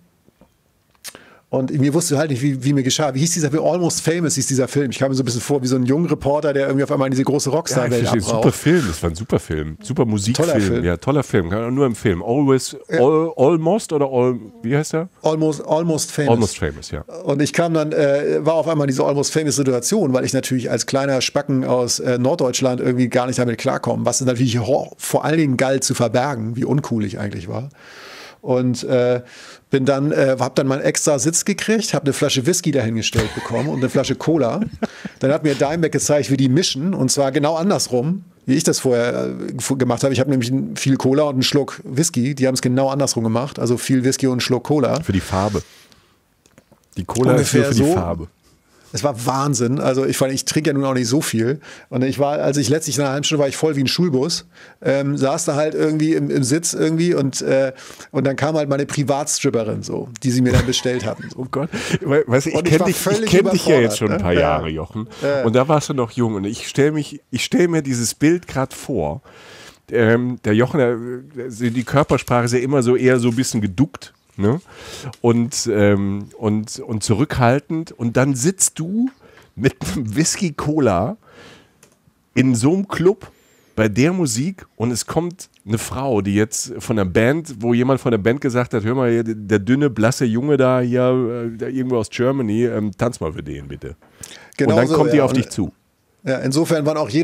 A: Und mir wusste halt nicht, wie mir geschah. Wie hieß dieser Film? Almost Famous hieß dieser Film. Ich kam mir so ein bisschen vor wie so ein junger Reporter, der irgendwie auf einmal in diese große Rockstar-Welt abbraucht.
D: Super Film, das war ein super Film. Super Musikfilm.
A: Toller Film.
D: Ja, toller Film. Kann man nur empfehlen. Almost oder wie heißt der?
A: Almost Famous.
D: Almost Famous, ja.
A: Und ich kam dann, war auf einmal in diese Almost Famous Situation, weil ich natürlich als kleiner Spacken aus Norddeutschland irgendwie gar nicht damit klarkomme, was es natürlich vor allen Dingen galt zu verbergen, wie uncool ich eigentlich war. Und bin dann, habe dann meinen extra Sitz gekriegt, habe eine Flasche Whisky dahingestellt bekommen und eine Flasche Cola. Dann hat mir Dimebag gezeigt, wie die mischen, und zwar genau andersrum, wie ich das vorher gemacht habe. Ich habe nämlich viel Cola und einen Schluck Whisky. Die haben es genau andersrum gemacht, also viel Whisky und einen Schluck Cola.
D: Für die Farbe. Die Cola ist nur für die Farbe.
A: Es war Wahnsinn. Also ich trinke ja nun auch nicht so viel. Und als letztlich nach einer halben Stunde war ich voll wie ein Schulbus. Saß da halt irgendwie im Sitz irgendwie und dann kam halt meine Privatstripperin so, die sie mir dann bestellt hatten.
D: Oh Gott. Weißt du, ich kenn dich ja jetzt schon ein paar Jahre, Jochen. Und da warst du noch jung. Und ich stell mir dieses Bild gerade vor. Der Jochen, die Körpersprache ist ja immer so eher so ein bisschen geduckt. Ne? Und zurückhaltend, und dann sitzt du mit einem Whisky Cola in so einem Club bei der Musik und es kommt eine Frau, die jetzt von der Band, wo jemand von der Band gesagt hat, hör mal, der dünne, blasse Junge da hier, irgendwo aus Germany, tanz mal für den bitte. Genau, und dann kommt die auf dich zu.
A: Ja, insofern waren auch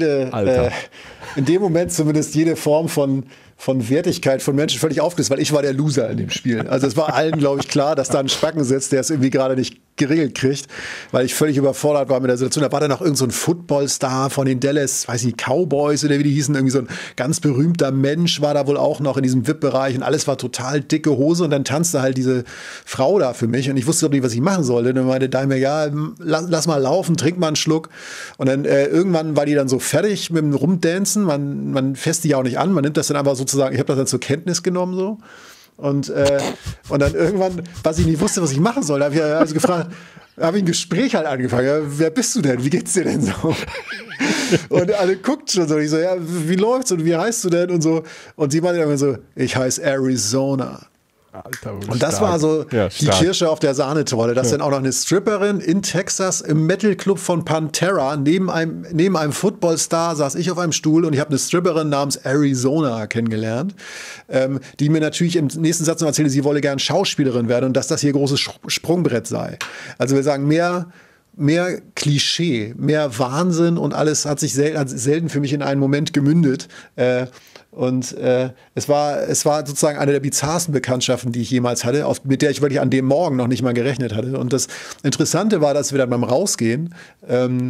A: in dem Moment zumindest jede Form von Wertigkeit von Menschen völlig aufgelöst, weil ich war der Loser in dem Spiel. Also es war allen, glaube ich, klar, dass da ein Spacken sitzt, der es irgendwie gerade nicht geregelt kriegt, weil ich völlig überfordert war mit der Situation. Da war dann noch irgend so ein Footballstar von den Dallas, weiß ich, Cowboys oder wie die hießen, irgendwie so ein ganz berühmter Mensch war da wohl auch noch in diesem VIP-Bereich und alles war total dicke Hose und dann tanzte halt diese Frau da für mich und ich wusste nicht, was ich machen sollte. Und dann meinte Daimler, ja, lass mal laufen, trink mal einen Schluck. Und dann irgendwann war die dann so fertig mit dem Rumdancen, man fässt die ja auch nicht an, man nimmt das dann einfach sozusagen, ich habe das dann zur Kenntnis genommen so. Und dann irgendwann, was ich nicht wusste, was ich machen soll, habe ich also gefragt, habe ich ein Gespräch halt angefangen. Ja, wer bist du denn? Wie geht's dir denn so? Und alle guckt schon so. Ich so, ja, wie läuft's und wie heißt du denn? Und so. Und sie meinte dann so, ich heiße Arizona. Alter, und das war so die Kirsche auf der Sahnetorte, dass dann auch noch eine Stripperin in Texas im Metal-Club von Pantera, neben einem Footballstar saß ich auf einem Stuhl und ich habe eine Stripperin namens Arizona kennengelernt, die mir natürlich im nächsten Satz noch erzählte, sie wolle gern Schauspielerin werden und dass das hier großes Sprungbrett sei. Also wir sagen, mehr Klischee, mehr Wahnsinn und alles hat sich selten für mich in einen Moment gemündet. Und es war sozusagen eine der bizarrsten Bekanntschaften, die ich jemals hatte, mit der ich wirklich an dem Morgen noch nicht mal gerechnet hatte. Und das Interessante war, dass wir dann beim Rausgehen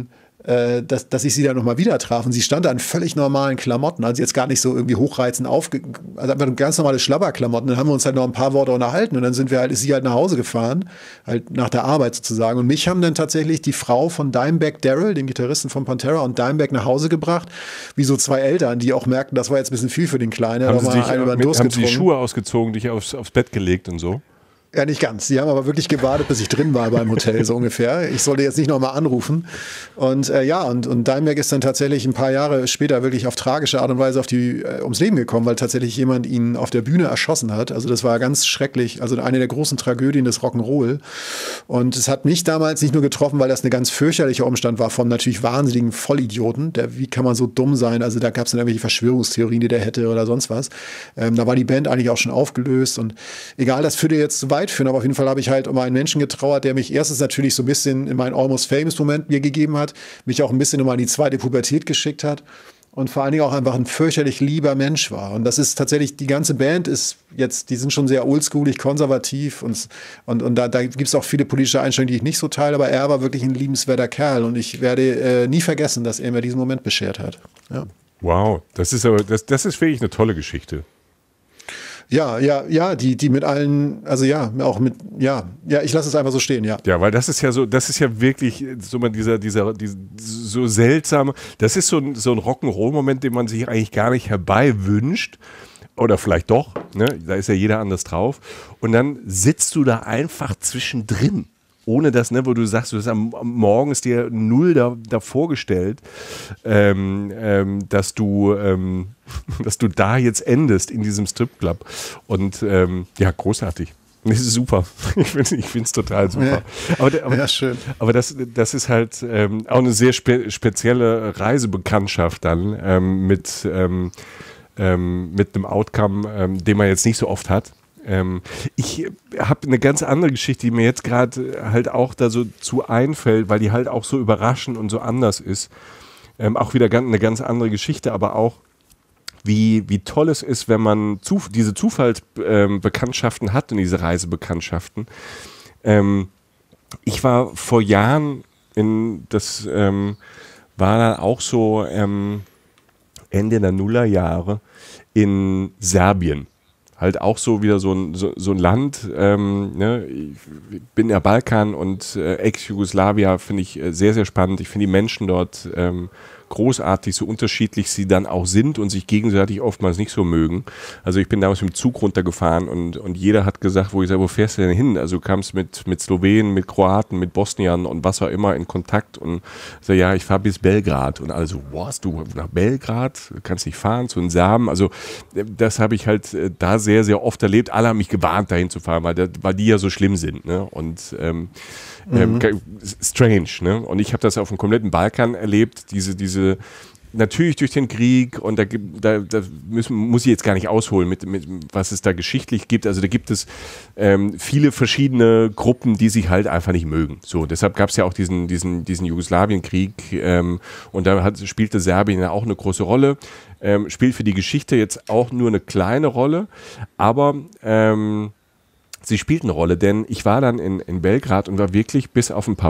A: dass ich sie dann nochmal wieder traf. Und sie stand da in völlig normalen Klamotten, also jetzt gar nicht so irgendwie hochreizend also einfach ganz normale Schlabberklamotten. Dann haben wir uns halt noch ein paar Worte unterhalten und dann ist sie halt nach Hause gefahren, halt nach der Arbeit sozusagen. Und mich haben dann tatsächlich die Frau von Dimebag Darrell, dem Gitarristen von Pantera, und Dimebag nach Hause gebracht, wie so zwei Eltern, die auch merkten, das war jetzt ein bisschen viel für den Kleinen.
D: Haben sie die Schuhe ausgezogen, dich aufs Bett gelegt und so?
A: Ja, nicht ganz. Die haben aber wirklich gewartet, bis ich drin war beim Hotel, so ungefähr. Ich sollte jetzt nicht nochmal anrufen. Und und Dimebag ist dann tatsächlich ein paar Jahre später wirklich auf tragische Art und Weise ums Leben gekommen, weil tatsächlich jemand ihn auf der Bühne erschossen hat. Also das war ganz schrecklich. Also eine der großen Tragödien des Rock'n'Roll. Und es hat mich damals nicht nur getroffen, weil das eine ganz fürchterliche Umstand war vom natürlich wahnsinnigen Vollidioten. Wie kann man so dumm sein? Also da gab es dann irgendwelche Verschwörungstheorien, die der hätte oder sonst was. Da war die Band eigentlich auch schon aufgelöst. Und egal, das führte jetzt zu weit führen, aber auf jeden Fall habe ich halt um einen Menschen getrauert, der mich erstens natürlich so ein bisschen in meinen Almost Famous Moment mir gegeben hat, mich auch ein bisschen nochmal in die zweite Pubertät geschickt hat und vor allen Dingen auch einfach ein fürchterlich lieber Mensch war. Und das ist tatsächlich, die ganze Band ist jetzt, die sind schon sehr oldschoolig, konservativ und da gibt es auch viele politische Einstellungen, die ich nicht so teile, aber er war wirklich ein liebenswerter Kerl und ich werde nie vergessen, dass er mir diesen Moment beschert hat. Ja.
D: Wow, das ist wirklich eine tolle Geschichte.
A: Ja, die mit allen, also ja, auch mit, ja, ich lasse es einfach so stehen, ja.
D: Ja, weil das ist ja wirklich so mal dieser so seltsame, das ist so ein Rock'n'Roll-Moment, den man sich eigentlich gar nicht herbei wünscht. Oder vielleicht doch, ne? Da ist ja jeder anders drauf. Und dann sitzt du da einfach zwischendrin. Ohne das, ne, wo du sagst, du hast am Morgen ist dir null da vorgestellt, dass du da jetzt endest in diesem Stripclub. Und ja, großartig. Das ist super. Ich finde es total super.
A: Ja, schön.
D: Aber das ist halt auch eine sehr spezielle Reisebekanntschaft dann mit einem Outcome, den man jetzt nicht so oft hat. Ich habe eine ganz andere Geschichte, die mir jetzt gerade halt auch da so zu einfällt, weil die halt auch so überraschend und so anders ist. Auch wieder eine ganz andere Geschichte, aber auch wie toll es ist, wenn man diese Zufallsbekanntschaften hat und diese Reisebekanntschaften. Ich war vor Jahren das war dann auch so Ende der Nullerjahre in Serbien. Halt auch so wieder so ein Land, ne? Ich bin ja Balkan und Ex-Jugoslawien finde ich sehr, sehr spannend. Ich finde die Menschen dort großartig, so unterschiedlich sie dann auch sind und sich gegenseitig oftmals nicht so mögen. Also ich bin damals mit dem Zug runtergefahren und jeder hat gesagt, wo fährst du denn hin? Also du kamst mit Slowenen, mit Kroaten, mit Bosniern und was auch immer in Kontakt und so, ja, ich fahre bis Belgrad. Und alle so, was, du nach Belgrad? Du kannst nicht fahren, zu den Serben. Also das habe ich halt da sehr, sehr oft erlebt. Alle haben mich gewarnt, dahin zu fahren, weil die ja so schlimm sind. Ne? Und strange, ne? Und ich habe das auf dem kompletten Balkan erlebt, diese natürlich durch den Krieg und da muss ich jetzt gar nicht ausholen, mit was es da geschichtlich gibt. Also da gibt es viele verschiedene Gruppen, die sich halt einfach nicht mögen. So, deshalb gab es ja auch diesen Jugoslawienkrieg und da spielte Serbien ja auch eine große Rolle. Spielt für die Geschichte jetzt auch nur eine kleine Rolle, aber sie spielt eine Rolle, denn ich war dann in Belgrad und war wirklich bis auf ein paar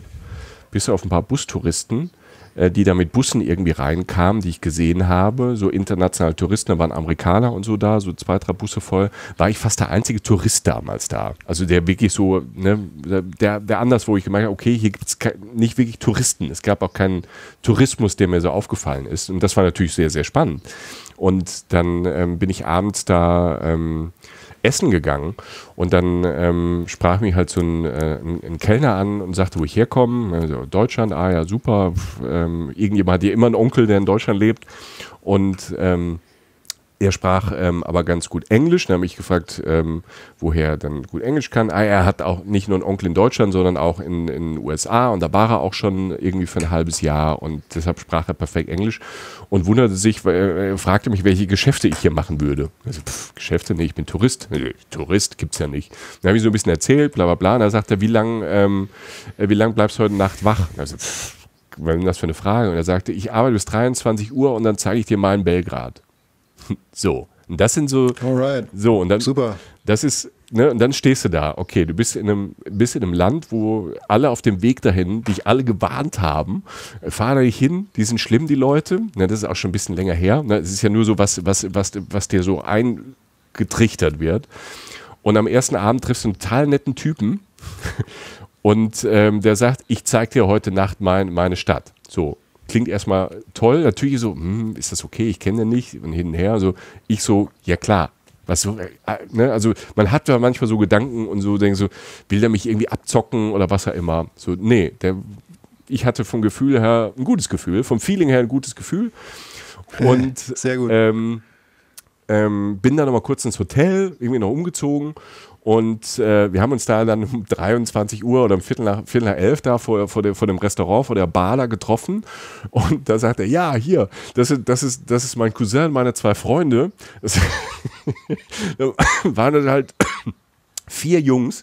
D: Bustouristen, die da mit Bussen irgendwie reinkamen, die ich gesehen habe, so internationale Touristen, da waren Amerikaner und so da, so 2, 3 Busse voll, war ich fast der einzige Tourist damals da. Also der wirklich so, ne, der anders, wo ich gemerkt habe, okay, hier gibt es nicht wirklich Touristen. Es gab auch keinen Tourismus, der mir so aufgefallen ist. Und das war natürlich sehr, sehr spannend. Und dann bin ich abends da essen gegangen und dann sprach mich halt so ein Kellner an und sagte, wo ich herkomme. Also Deutschland, ja super. Irgendjemand hat hier immer einen Onkel, der in Deutschland lebt und er sprach aber ganz gut Englisch. Dann habe ich gefragt, woher er dann gut Englisch kann. Er hat auch nicht nur einen Onkel in Deutschland, sondern auch in den USA. Und da war er auch schon irgendwie für ein halbes Jahr. Und deshalb sprach er perfekt Englisch. Und wunderte sich, weil er fragte mich, welche Geschäfte ich hier machen würde. Also, Geschäfte? Nee, ich bin Tourist. Tourist gibt's ja nicht. Dann habe ich so ein bisschen erzählt, bla bla bla. Und dann sagt er, wie lang bleibst du heute Nacht wach? Also, was ist das für eine Frage? Und er sagte, ich arbeite bis 23 Uhr und dann zeige ich dir mal in Belgrad. So, und das sind so.
A: Alright.
D: So, und dann.
A: Super.
D: Das ist ne, und dann stehst du da, okay, du bist in einem Land, wo alle auf dem Weg dahin, dich alle gewarnt haben, fahr da nicht hin, die sind schlimm, die Leute, ne, das ist auch schon ein bisschen länger her, ne, es ist ja nur so was dir so eingetrichtert wird. Und am ersten Abend triffst du einen total netten Typen und der sagt, ich zeig dir heute Nacht meine Stadt. So, klingt erstmal toll, natürlich so, ist das okay, ich kenne den nicht und hin und her, so, ich so, ja klar. Was so, ne, also man hat ja manchmal so Gedanken und so, denkt so, will der mich irgendwie abzocken oder was auch immer. So, nee, ich hatte vom Gefühl her ein gutes Gefühl, vom Feeling her ein gutes Gefühl. Und
A: sehr gut.
D: bin dann nochmal kurz ins Hotel, irgendwie noch umgezogen. Und wir haben uns da dann um 23 Uhr oder um Viertel nach 11 da vor dem Restaurant, vor der Bar da getroffen. Und da sagt er, ja, hier, das ist mein Cousin, meine 2 Freunde. Da waren dann halt 4 Jungs.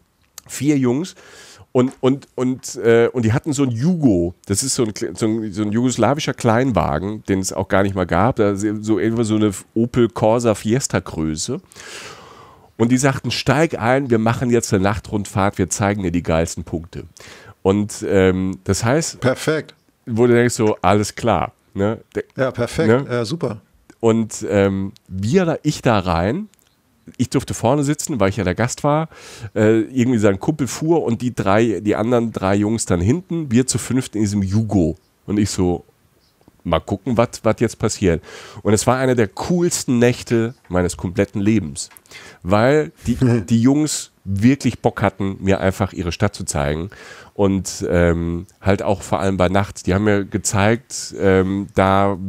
D: Und die hatten so ein Yugo, das ist so ein jugoslawischer Kleinwagen, den es auch gar nicht mal gab, da so eine Opel Corsa Fiesta Größe. Und die sagten, steig ein, wir machen jetzt eine Nachtrundfahrt, wir zeigen dir die geilsten Punkte. Und das heißt,
A: perfekt.
D: Wo du denkst so, alles klar. Ne?
A: Ja, perfekt,
D: ne?
A: Ja, super.
D: Und ich da rein, ich durfte vorne sitzen, weil ich ja der Gast war, irgendwie sein Kumpel fuhr und die anderen 3 Jungs dann hinten, wir zu 5 in diesem Yugo. Und ich so, mal gucken, was jetzt passiert. Und es war eine der coolsten Nächte meines kompletten Lebens, weil die Jungs wirklich Bock hatten, mir einfach ihre Stadt zu zeigen und halt auch vor allem bei Nacht. Die haben mir gezeigt, da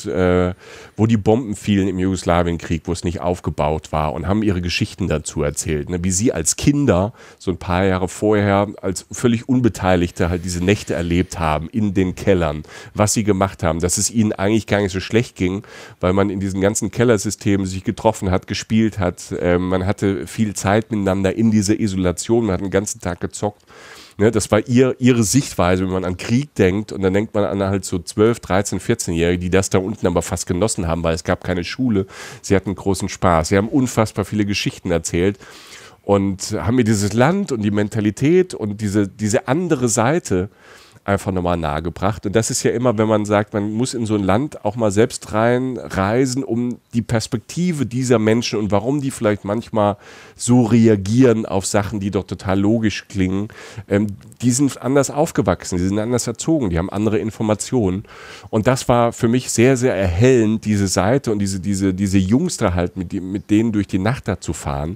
D: wo die Bomben fielen im Jugoslawienkrieg, wo es nicht aufgebaut war und haben ihre Geschichten dazu erzählt, ne? Wie sie als Kinder so ein paar Jahre vorher als völlig Unbeteiligte halt diese Nächte erlebt haben in den Kellern, was sie gemacht haben, dass es ihnen eigentlich gar nicht so schlecht ging, weil man in diesen ganzen Kellersystemen sich getroffen hat, gespielt hat, man hatte viel Zeit miteinander in dieser Isolation, man hat den ganzen Tag gezockt. Ne, das war ihre Sichtweise, wenn man an Krieg denkt, und dann denkt man an halt so 12, 13, 14-Jährige, die das da unten aber fast genossen haben, weil es gab keine Schule. Sie hatten großen Spaß. Sie haben unfassbar viele Geschichten erzählt und haben mir dieses Land und die Mentalität und diese andere Seite einfach nochmal nahegebracht. Und das ist ja immer, wenn man sagt, man muss in so ein Land auch mal selbst reisen, um die Perspektive dieser Menschen und warum die vielleicht manchmal so reagieren auf Sachen, die doch total logisch klingen. Die sind anders aufgewachsen, die sind anders erzogen, die haben andere Informationen. Und das war für mich sehr, sehr erhellend, diese Seite und diese Jungs da halt, mit denen durch die Nacht da zu fahren.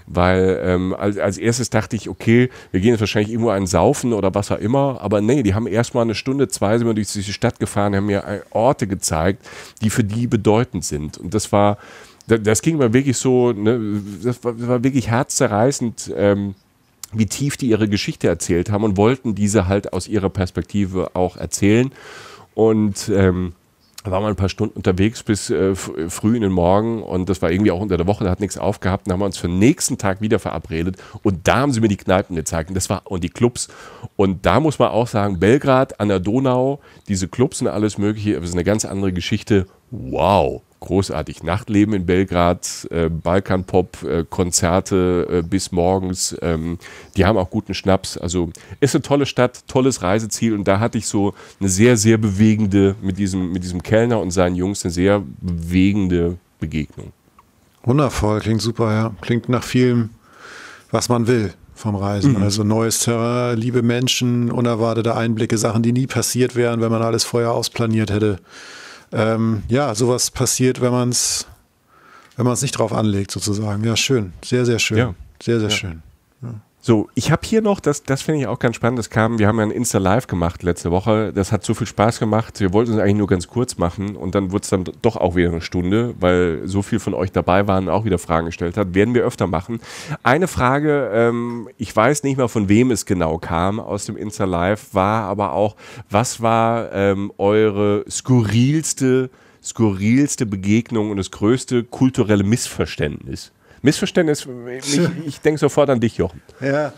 D: Weil als erstes dachte ich, okay, wir gehen jetzt wahrscheinlich irgendwo einen saufen oder was auch immer, aber nee, die haben erstmal 1 Stunde, 2 sind wir durch die Stadt gefahren, haben mir Orte gezeigt, die für die bedeutend sind. Und das ging mir wirklich so, ne, das war wirklich herzzerreißend, wie tief die ihre Geschichte erzählt haben und wollten diese halt aus ihrer Perspektive auch erzählen. Und da waren wir ein paar Stunden unterwegs bis früh in den Morgen, und das war irgendwie auch unter der Woche, da hat nichts aufgehabt. Dann haben wir uns für den nächsten Tag wieder verabredet und da haben sie mir die Kneipen gezeigt und die Clubs. Und da muss man auch sagen, Belgrad an der Donau, diese Clubs und alles Mögliche, das ist eine ganz andere Geschichte. Wow, großartig. Nachtleben in Belgrad, Balkanpop, Konzerte bis morgens. Die haben auch guten Schnaps. Also ist eine tolle Stadt, tolles Reiseziel. Und da hatte ich so eine sehr, sehr bewegende, mit diesem Kellner und seinen Jungs, eine sehr bewegende Begegnung.
A: Wundervoll, klingt super, ja. Klingt nach vielem, was man will vom Reisen. Also neues Terrain, liebe Menschen, unerwartete Einblicke, Sachen, die nie passiert wären, wenn man alles vorher ausplaniert hätte. Ja, sowas passiert, wenn man es nicht drauf anlegt, sozusagen. Ja, schön. Sehr, sehr schön.
D: Ja.
A: Sehr, sehr schön. Ja.
D: So, ich habe hier noch, das finde ich auch ganz spannend, wir haben ja ein Insta-Live gemacht letzte Woche, das hat so viel Spaß gemacht, wir wollten es eigentlich nur ganz kurz machen und dann wurde es dann doch auch wieder 1 Stunde, weil so viel von euch dabei waren und auch wieder Fragen gestellt hat, werden wir öfter machen. Eine Frage, ich weiß nicht mal, von wem es genau kam aus dem Insta-Live, war aber auch, was war eure skurrilste Begegnung und das größte kulturelle Missverständnis? Missverständnis, ich denke sofort an dich, Jochen.
A: Ja.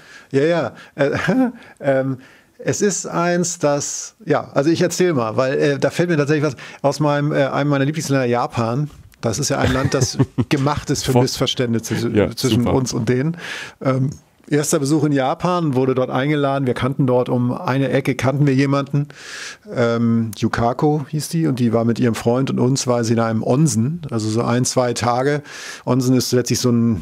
A: Es ist eins, das, ja, also ich erzähle mal, weil da fällt mir tatsächlich was aus einem meiner Lieblingsländer, Japan. Das ist ja ein Land, das gemacht ist für Missverständnisse zwischen uns und denen. Erster Besuch in Japan, wurde dort eingeladen. Wir kannten dort um eine Ecke, kannten wir jemanden. Yukako hieß die und die war mit ihrem Freund und uns, war sie in einem Onsen, also so 1-2 Tage. Onsen ist letztlich so ein,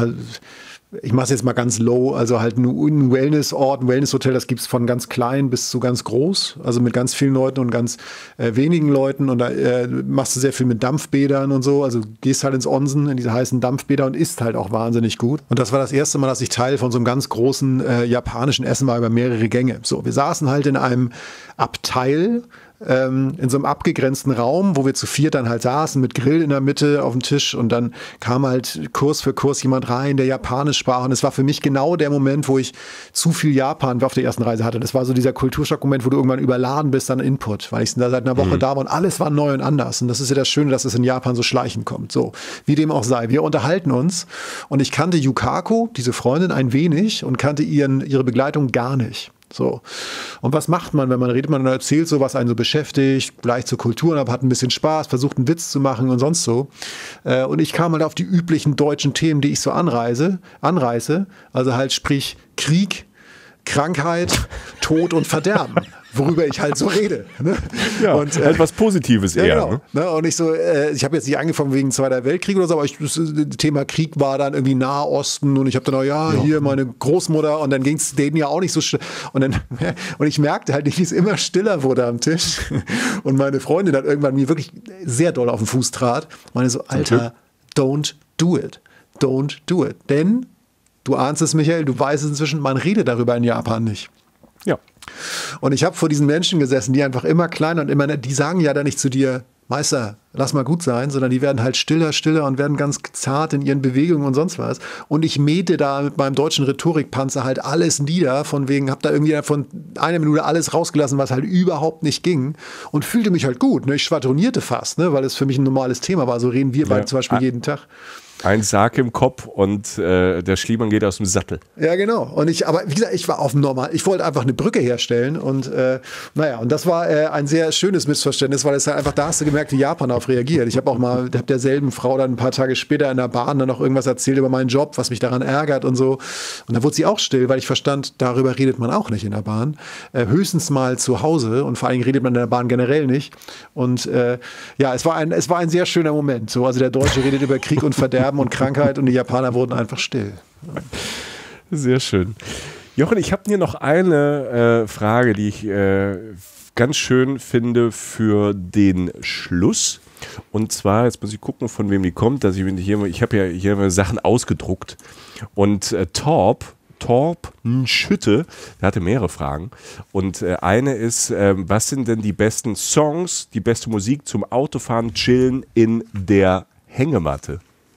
A: ich mache es jetzt mal ganz low, also halt ein Wellnessort, ein Wellnesshotel, das gibt es von ganz klein bis zu ganz groß, also mit ganz vielen Leuten und ganz wenigen Leuten und da machst du sehr viel mit Dampfbädern und so, also gehst halt ins Onsen, in diese heißen Dampfbäder und isst halt auch wahnsinnig gut. Und das war das erste Mal, dass ich Teil von so einem ganz großen japanischen Essen war über mehrere Gänge. So, wir saßen halt in einem Abteil, in so einem abgegrenzten Raum, wo wir zu viert dann halt saßen, mit Grill in der Mitte auf dem Tisch und dann kam halt Kurs für Kurs jemand rein, der Japanisch sprach und es war für mich genau der Moment, wo ich zu viel Japan auf der ersten Reise hatte. Das war so dieser Kulturschock-Moment, wo du irgendwann überladen bist an Input, weil ich da seit einer Woche da war und alles war neu und anders und das ist ja das Schöne, dass es in Japan so schleichend kommt. So, wie dem auch sei. Wir unterhalten uns und ich kannte Yukako, diese Freundin, ein wenig und kannte ihre Begleitung gar nicht. So. Und was macht man, wenn man redet? Man erzählt so, was einen so beschäftigt, gleich zur Kultur, aber hat ein bisschen Spaß, versucht einen Witz zu machen und sonst so. Und ich kam halt auf die üblichen deutschen Themen, die ich so anreiße. Also halt sprich Krieg, Krankheit, Tod und Verderben. Worüber ich halt so rede. Ne?
D: Ja, und etwas Positives eher.
A: Genau. Ne? Und ich so, ich habe jetzt nicht angefangen wegen Zweiter Weltkrieg oder so, aber das Thema Krieg war dann irgendwie Nahosten und ich habe dann auch, hier meine Großmutter und dann ging es denen ja auch nicht so schlimm. Und ich merkte halt, wie es immer stiller wurde am Tisch und meine Freundin dann irgendwann mir wirklich sehr doll auf den Fuß trat. Meine so, Alter, don't do it. Don't do it. Denn, du ahnst es, Michael, du weißt es inzwischen, man redet darüber in Japan nicht.
D: Ja.
A: Und ich habe vor diesen Menschen gesessen, die einfach immer kleiner und immer, die sagen ja dann nicht zu dir, Meister, lass mal gut sein, sondern die werden halt stiller und werden ganz zart in ihren Bewegungen und sonst was. Und ich mähte da mit meinem deutschen Rhetorikpanzer halt alles nieder, von wegen, hab da irgendwie von einer Minute alles rausgelassen, was halt überhaupt nicht ging und fühlte mich halt gut. Ne? Ich schwadronierte fast, ne? Weil es für mich ein normales Thema war. So reden wir beide zum Beispiel jeden Tag.
D: Ein Sarg im Kopf und der Schliemann geht aus dem Sattel.
A: Ja, genau. Aber wie gesagt, ich war auf dem Normal. Ich wollte einfach eine Brücke herstellen und und das war ein sehr schönes Missverständnis, weil es halt einfach, da hast du gemerkt, wie Japan darauf reagiert. Ich habe derselben Frau dann ein paar Tage später in der Bahn dann noch irgendwas erzählt über meinen Job, was mich daran ärgert und so. Und dann wurde sie auch still, weil ich verstand, darüber redet man auch nicht in der Bahn. Höchstens mal zu Hause und vor allem redet man in der Bahn generell nicht. Und es war ein sehr schöner Moment. So, also der Deutsche redet über Krieg und Verderben und Krankheit und die Japaner wurden einfach still.
D: Sehr schön. Jochen, ich habe hier noch eine Frage, die ich ganz schön finde für den Schluss. Und zwar, jetzt muss ich gucken, von wem die kommt. Ich habe ja hier Sachen ausgedruckt. Und Torb Schütte, der hatte mehrere Fragen. Und eine ist, was sind denn die besten Songs, die beste Musik zum Autofahren, Chillen in der Hängematte?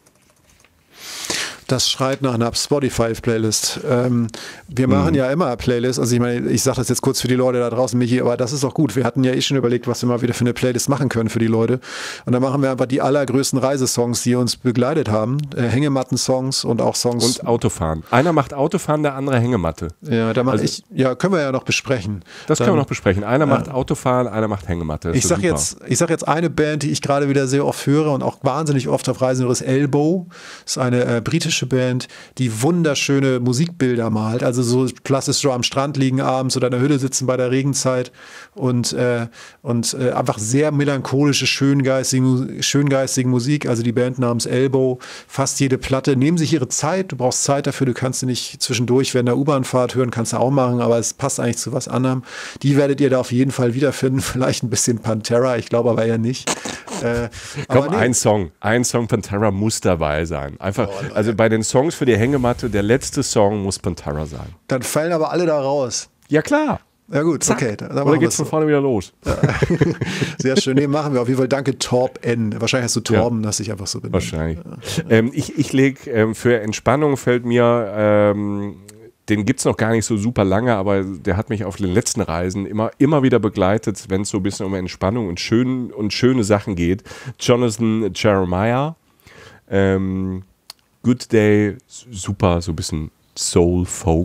A: Das schreit nach einer Spotify-Playlist. Wir machen ja immer Playlists. Also ich meine, ich sage das jetzt kurz für die Leute da draußen, Michi, aber das ist auch gut. Wir hatten ja schon überlegt, was wir mal wieder für eine Playlist machen können für die Leute. Und dann machen wir einfach die allergrößten Reisesongs, die uns begleitet haben. Hängematten-Songs und auch Songs.
D: Und Autofahren. Einer macht Autofahren, der andere Hängematte.
A: Ja, da mache können wir ja noch besprechen.
D: Das können wir noch besprechen. Einer macht Autofahren, einer macht Hängematte.
A: Ich sag jetzt eine Band, die ich gerade wieder sehr oft höre und auch wahnsinnig oft auf Reisen höre, ist Elbow. Das ist eine britische Band, die wunderschöne Musikbilder malt, also so klassisch so am Strand liegen abends oder in der Hütte sitzen bei der Regenzeit und einfach sehr melancholische, schöngeistige Musik, also die Band namens Elbow, fast jede Platte, nehmen sich ihre Zeit, du brauchst Zeit dafür, du kannst sie nicht zwischendurch während der U-Bahn-Fahrt hören, kannst du auch machen, aber es passt eigentlich zu was anderem. Die werdet ihr da auf jeden Fall wiederfinden, vielleicht ein bisschen Pantera, ich glaube aber eher nicht.
D: Ein Song Pantera muss dabei sein. Einfach, also bei den Songs für die Hängematte, der letzte Song muss Pantera sein.
A: Dann fallen aber alle da raus.
D: Ja, klar.
A: Ja gut,
D: zack.
A: Okay.
D: Oder geht's von vorne wieder los?
A: Ja. Sehr schön, nee, machen wir auf jeden Fall. Danke Torb N. Wahrscheinlich hast du Torben, dass ich einfach so bin.
D: Wahrscheinlich. Ja. Ich lege für Entspannung fällt mir den gibt es noch gar nicht so super lange, aber der hat mich auf den letzten Reisen immer wieder begleitet, wenn es so ein bisschen um Entspannung und schöne Sachen geht. Jonathan Jeremiah, Good Day, super, so ein bisschen Soul, Folk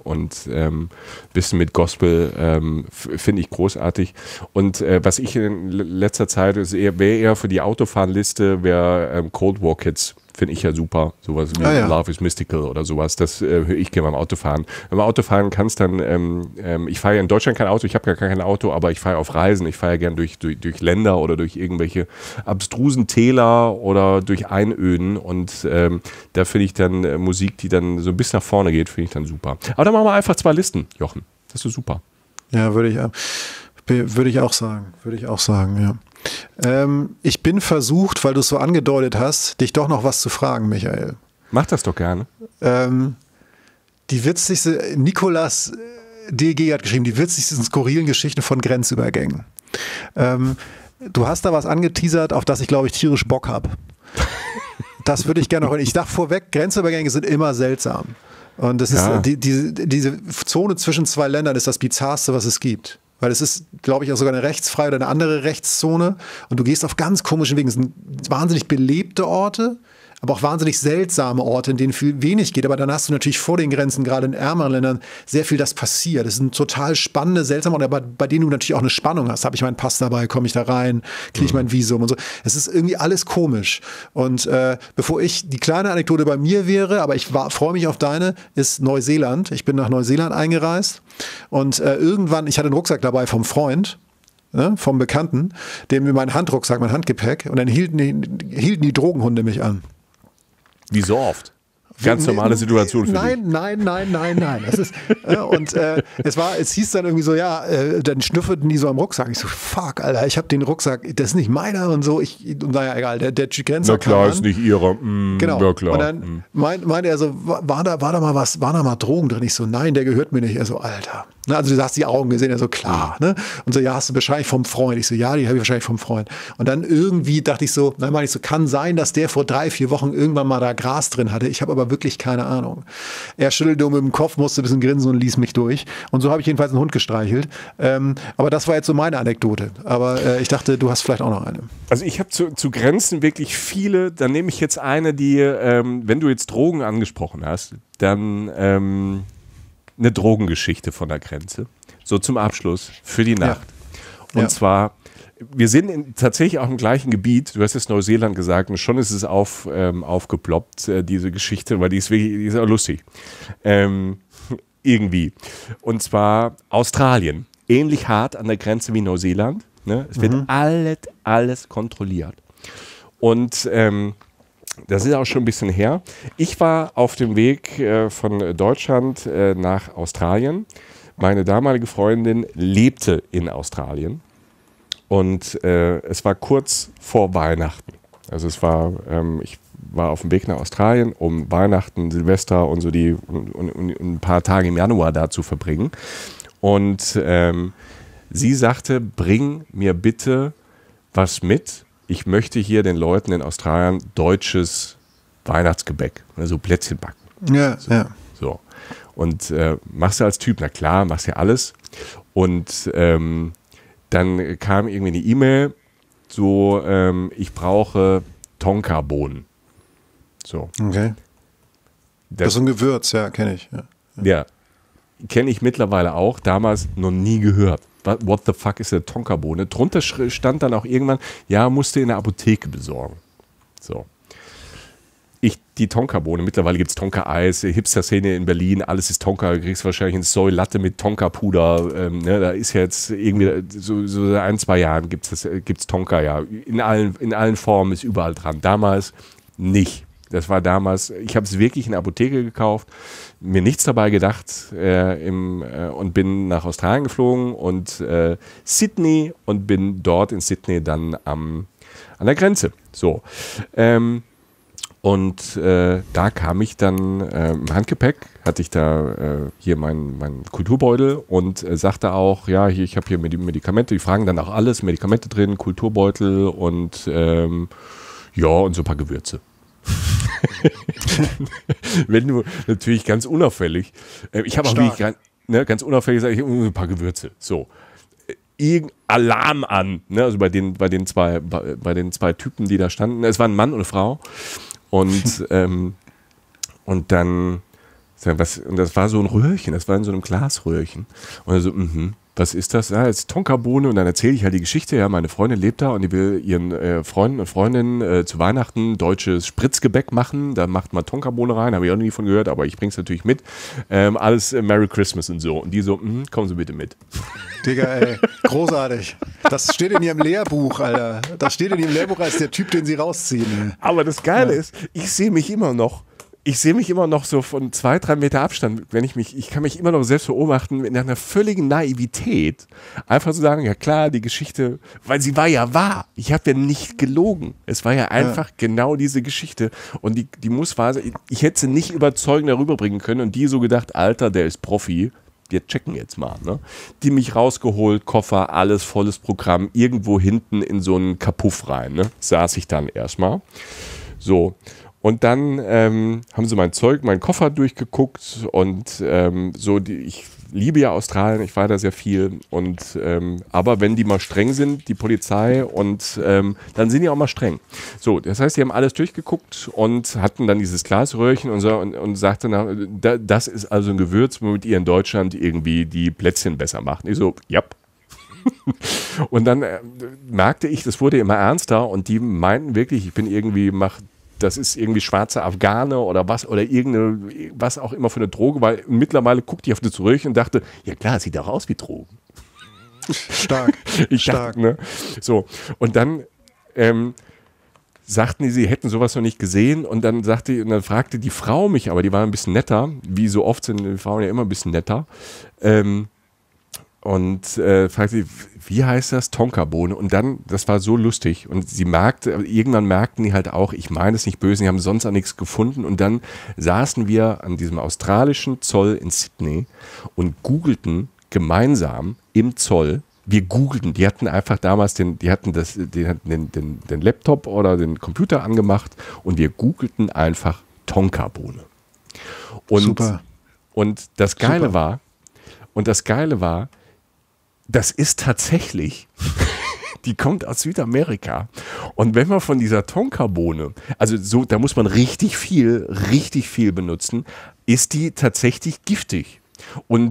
D: und bisschen mit Gospel, finde ich großartig. Und was ich in letzter Zeit wäre eher für die Autofahrenliste, wäre Cold War Kids. Finde ich ja super. Sowas wie Love is Mystical oder sowas. Das höre ich gerne beim Autofahren. Wenn man Autofahren kannst, dann, ich fahre ja in Deutschland kein Auto, ich habe gar kein Auto, aber ich fahre auf Reisen. Ich fahre ja gern durch Länder oder durch irgendwelche abstrusen Täler oder durch Einöden. Und da finde ich dann Musik, die dann so ein bisschen nach vorne geht, finde ich dann super. Aber dann machen wir einfach 2 Listen, Jochen. Das ist super.
A: Ja, würde ich auch sagen, ja. Ich bin versucht, weil du es so angedeutet hast, dich doch noch was zu fragen, Michael.
D: Mach das doch gerne.
A: Die witzigste, Nicolas DG hat geschrieben, die witzigsten skurrilen Geschichten von Grenzübergängen. Du hast da was angeteasert, auf das ich, glaube ich, tierisch Bock habe. Das würde ich gerne noch hören. Ich dachte vorweg, Grenzübergänge sind immer seltsam. Und das ist diese Zone zwischen 2 Ländern ist das Bizarrste, was es gibt. Weil es ist, glaube ich, auch sogar eine rechtsfreie oder eine andere Rechtszone. Und du gehst auf ganz komischen Wegen. Es sind wahnsinnig belebte Orte, aber auch wahnsinnig seltsame Orte, in denen viel wenig geht. Aber dann hast du natürlich vor den Grenzen, gerade in ärmeren Ländern, sehr viel, das passiert. Das sind total spannende, seltsame Orte, aber bei denen du natürlich auch eine Spannung hast. Habe ich meinen Pass dabei, komme ich da rein, kriege ich mein Visum und so. Es ist irgendwie alles komisch. Und bevor die kleine Anekdote bei mir wäre, aber ich freue mich auf deine, ist Neuseeland. Ich bin nach Neuseeland eingereist und irgendwann, ich hatte einen Rucksack dabei vom Freund, vom Bekannten, dem mir mein Handrucksack, mein Handgepäck, und dann hielten die Drogenhunde mich an.
D: Wie so oft. Ganz normale Situation für dich.
A: Nein. Das ist, und es hieß dann irgendwie so, dann schnüffelten die so am Rucksack. Ich so, fuck, Alter, ich habe den Rucksack, das ist nicht meiner und so. Und naja, egal, der Grenzer.
D: Na klar, ist nicht ihrer.
A: Genau.
D: Ja, klar.
A: Und dann meinte er so, war da mal Drogen drin? Ich so, nein, der gehört mir nicht. Er so, Alter. Also du hast die Augen gesehen, er so, klar. Ne? Und so, ja, hast du wahrscheinlich vom Freund. Ich so, ja, die habe ich wahrscheinlich vom Freund. Und dann irgendwie dachte ich so, kann sein, dass der vor 3-4 Wochen irgendwann mal da Gras drin hatte. Ich habe aber wirklich keine Ahnung. Er schüttelte mit dem Kopf, musste ein bisschen grinsen und ließ mich durch. Und so habe ich jedenfalls einen Hund gestreichelt. Aber das war jetzt so meine Anekdote. Aber ich dachte, du hast vielleicht auch noch eine.
D: Also ich habe zu Grenzen wirklich viele. Dann nehme ich jetzt eine, die, wenn du jetzt Drogen angesprochen hast, dann eine Drogengeschichte von der Grenze. So zum Abschluss für die Nacht. Ja. Und zwar, wir sind tatsächlich auch im gleichen Gebiet. Du hast jetzt Neuseeland gesagt und schon ist es aufgeploppt, diese Geschichte, weil die ist auch lustig. Irgendwie. Und zwar Australien. Ähnlich hart an der Grenze wie Neuseeland. Ne? Es wird alles kontrolliert. Und das ist auch schon ein bisschen her. Ich war auf dem Weg von Deutschland nach Australien. Meine damalige Freundin lebte in Australien und es war kurz vor Weihnachten. Also ich war auf dem Weg nach Australien, um Weihnachten, Silvester und so und ein paar Tage im Januar da zu verbringen. Und sie sagte, bring mir bitte was mit. Ich möchte hier den Leuten in Australien deutsches Weihnachtsgebäck, also Plätzchen backen.
A: Ja.
D: So. Und machst du als Typ, na klar, machst ja alles. Und dann kam irgendwie eine E-Mail, so, ich brauche Tonkabohnen. So.
A: Okay. Das ist ein Gewürz, ja, kenne ich.
D: Ja, kenne ich mittlerweile auch, damals noch nie gehört. What the fuck ist eine Tonkabohne? Drunter stand dann auch irgendwann, ja, musste in der Apotheke besorgen. So. Die Tonkabohne, mittlerweile gibt es Tonka-Eis, Hipster-Szene in Berlin, alles ist Tonka, du kriegst wahrscheinlich eine Soy-Latte mit Tonka-Puder, da ist ja jetzt irgendwie, so 1-2 Jahren gibt's Tonka, ja, in allen Formen, ist überall dran. Damals nicht. Das war damals, ich habe es wirklich in der Apotheke gekauft, mir nichts dabei gedacht und bin nach Australien geflogen und Sydney und bin dort in Sydney dann an der Grenze. So. Da kam ich dann im Handgepäck, hatte ich da hier meinen Kulturbeutel und sagte auch, ja, ich habe hier Medikamente, die fragen dann auch alles, Medikamente drin, Kulturbeutel und und so ein paar Gewürze. Wenn du natürlich ganz unauffällig, ich habe auch wirklich ganz unauffällig gesagt, ein paar Gewürze, so. Alarm an, ne? Also bei den zwei Typen, die da standen, es war ein Mann und eine Frau und dann Und das war so ein Röhrchen, das war in so einem Glasröhrchen. Und er so, was ist das? Ja, jetzt Tonkabohne. Und dann erzähle ich halt die Geschichte. Ja, meine Freundin lebt da und die will ihren Freunden und Freundinnen zu Weihnachten deutsches Spritzgebäck machen. Da macht man Tonkabohne rein. Habe ich auch nie von gehört, aber ich bringe es natürlich mit. Alles Merry Christmas und so. Und die so, kommen Sie bitte mit.
A: Digga, ey, großartig. Das steht in Ihrem Lehrbuch, Alter. Das steht in Ihrem Lehrbuch als der Typ, den Sie rausziehen.
D: Aber das Geile ist, ich sehe mich immer noch so von 2-3 Meter Abstand, ich kann mich immer noch selbst beobachten, in einer völligen Naivität. Einfach zu sagen, ja klar, die Geschichte, weil sie war ja wahr. Ich habe ja nicht gelogen. Es war ja einfach genau diese Geschichte. Und die muss wahr sein. Ich hätte sie nicht überzeugend darüber bringen können und die so gedacht, Alter, der ist Profi. Wir checken jetzt mal, ne? Die mich rausgeholt, Koffer, alles volles Programm, irgendwo hinten in so einen Kapuff rein, ne? Saß ich dann erstmal. So. Und dann haben sie meinen Koffer durchgeguckt und ich liebe ja Australien, ich war da sehr viel und aber wenn die mal streng sind, die Polizei und dann sind die auch mal streng. So, das heißt, die haben alles durchgeguckt und hatten dann dieses Glasröhrchen und so und sagten, das ist also ein Gewürz, womit ihr in Deutschland irgendwie die Plätzchen besser macht. Ich so, ja. Und dann merkte ich, das wurde immer ernster und die meinten wirklich, ich bin irgendwie, das ist irgendwie schwarze Afghane oder was was auch immer für eine Droge, weil mittlerweile guckte ich auf das Röhrchen und dachte, ja klar, es sieht auch aus wie Drogen.
A: Stark.
D: Dachte, ne? So, und dann sagten die, sie hätten sowas noch nicht gesehen und dann fragte die Frau mich, aber die war ein bisschen netter, wie so oft sind die Frauen ja immer ein bisschen netter, und fragte sie, wie heißt das? Tonkabohne. Und dann, das war so lustig. Und irgendwann merkten die halt auch, ich meine es nicht böse, die haben sonst auch nichts gefunden. Und dann saßen wir an diesem australischen Zoll in Sydney und googelten gemeinsam im Zoll. Wir googelten, die hatten einfach damals den Laptop oder den Computer angemacht und wir googelten einfach Tonkabohne.
A: Super.
D: Und das Geile war, das ist tatsächlich, die kommt aus Südamerika. Und wenn man von dieser Tonkabohne, da muss man richtig viel benutzen, ist die tatsächlich giftig. Und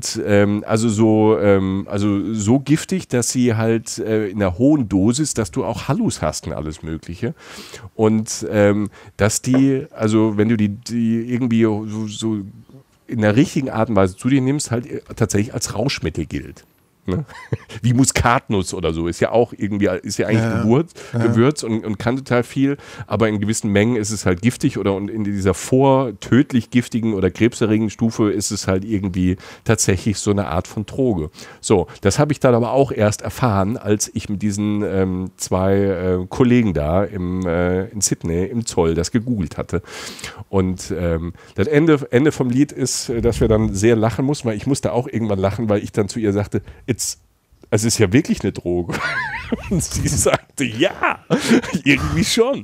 D: so giftig, dass sie halt in einer hohen Dosis, dass du auch Hallus hast und alles Mögliche. Und dass die, also wenn du die irgendwie so in der richtigen Art und Weise zu dir nimmst, halt tatsächlich als Rauschmittel gilt. Ne? Wie Muskatnuss oder so, ist ja eigentlich Gewürz und kann total viel, aber in gewissen Mengen ist es halt giftig und in dieser vortödlich giftigen oder krebserregenden Stufe ist es halt irgendwie tatsächlich so eine Art von Droge. So, das habe ich dann aber auch erst erfahren, als ich mit diesen 2 Kollegen da in Sydney im Zoll das gegoogelt hatte. Und das Ende vom Lied ist, dass wir dann sehr lachen mussten, weil ich musste auch irgendwann lachen, weil ich dann zu ihr sagte, es ist ja wirklich eine Droge. Und sie sagte, ja, irgendwie schon.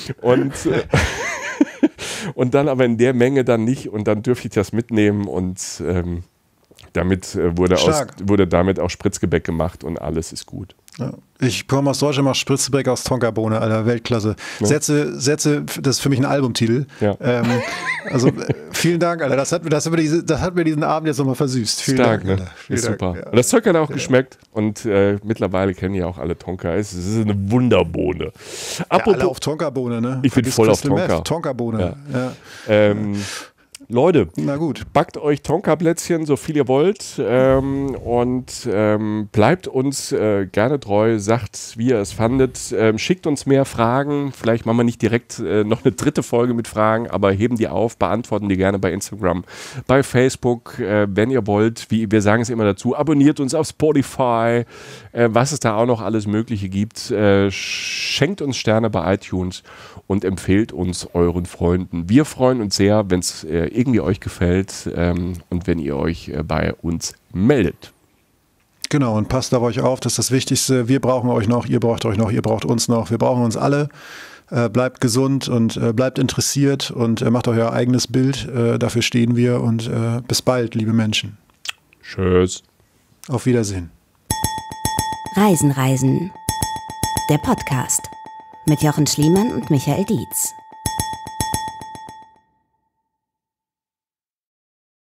D: Und dann aber in der Menge dann nicht und dann dürfte ich das mitnehmen und damit wurde damit auch Spritzgebäck gemacht und alles ist gut.
A: Ja. Ich komme aus Deutschland, mache Spritzgebäck aus Tonkabohne, Alter, Weltklasse. Ja. Sätze, das ist für mich ein Albumtitel. Ja. Vielen Dank, Alter. Das hat mir diesen Abend jetzt nochmal versüßt. Vielen Dank,
D: ne? Ist super. Ja. Und das Zeug hat auch geschmeckt und mittlerweile kennen ja auch alle Tonka. Es ist eine Wunderbohne.
A: Alle auf Tonkabohne, ne?
D: Ich bin voll auf Tonka.
A: Tonkabohne. Ja.
D: Leute,
A: na gut,
D: backt euch Tonka-Plätzchen, so viel ihr wollt und bleibt uns gerne treu, sagt, wie ihr es fandet, schickt uns mehr Fragen, vielleicht machen wir nicht direkt noch eine 3. Folge mit Fragen, aber heben die auf, beantworten die gerne bei Instagram, bei Facebook, wenn ihr wollt, wir sagen es immer dazu, abonniert uns auf Spotify, was es da auch noch alles Mögliche gibt, schenkt uns Sterne bei iTunes und empfehlt uns euren Freunden. Wir freuen uns sehr, wenn es irgendwie euch gefällt und wenn ihr euch bei uns meldet.
A: Genau, und passt auf euch auf, das ist das Wichtigste. Wir brauchen euch noch, ihr braucht euch noch, ihr braucht uns noch. Wir brauchen uns alle. Bleibt gesund und bleibt interessiert und macht euer eigenes Bild. Dafür stehen wir und bis bald, liebe Menschen.
D: Tschüss.
A: Auf Wiedersehen.
C: Reisen. Der Podcast mit Jochen Schliemann und Michael Dietz.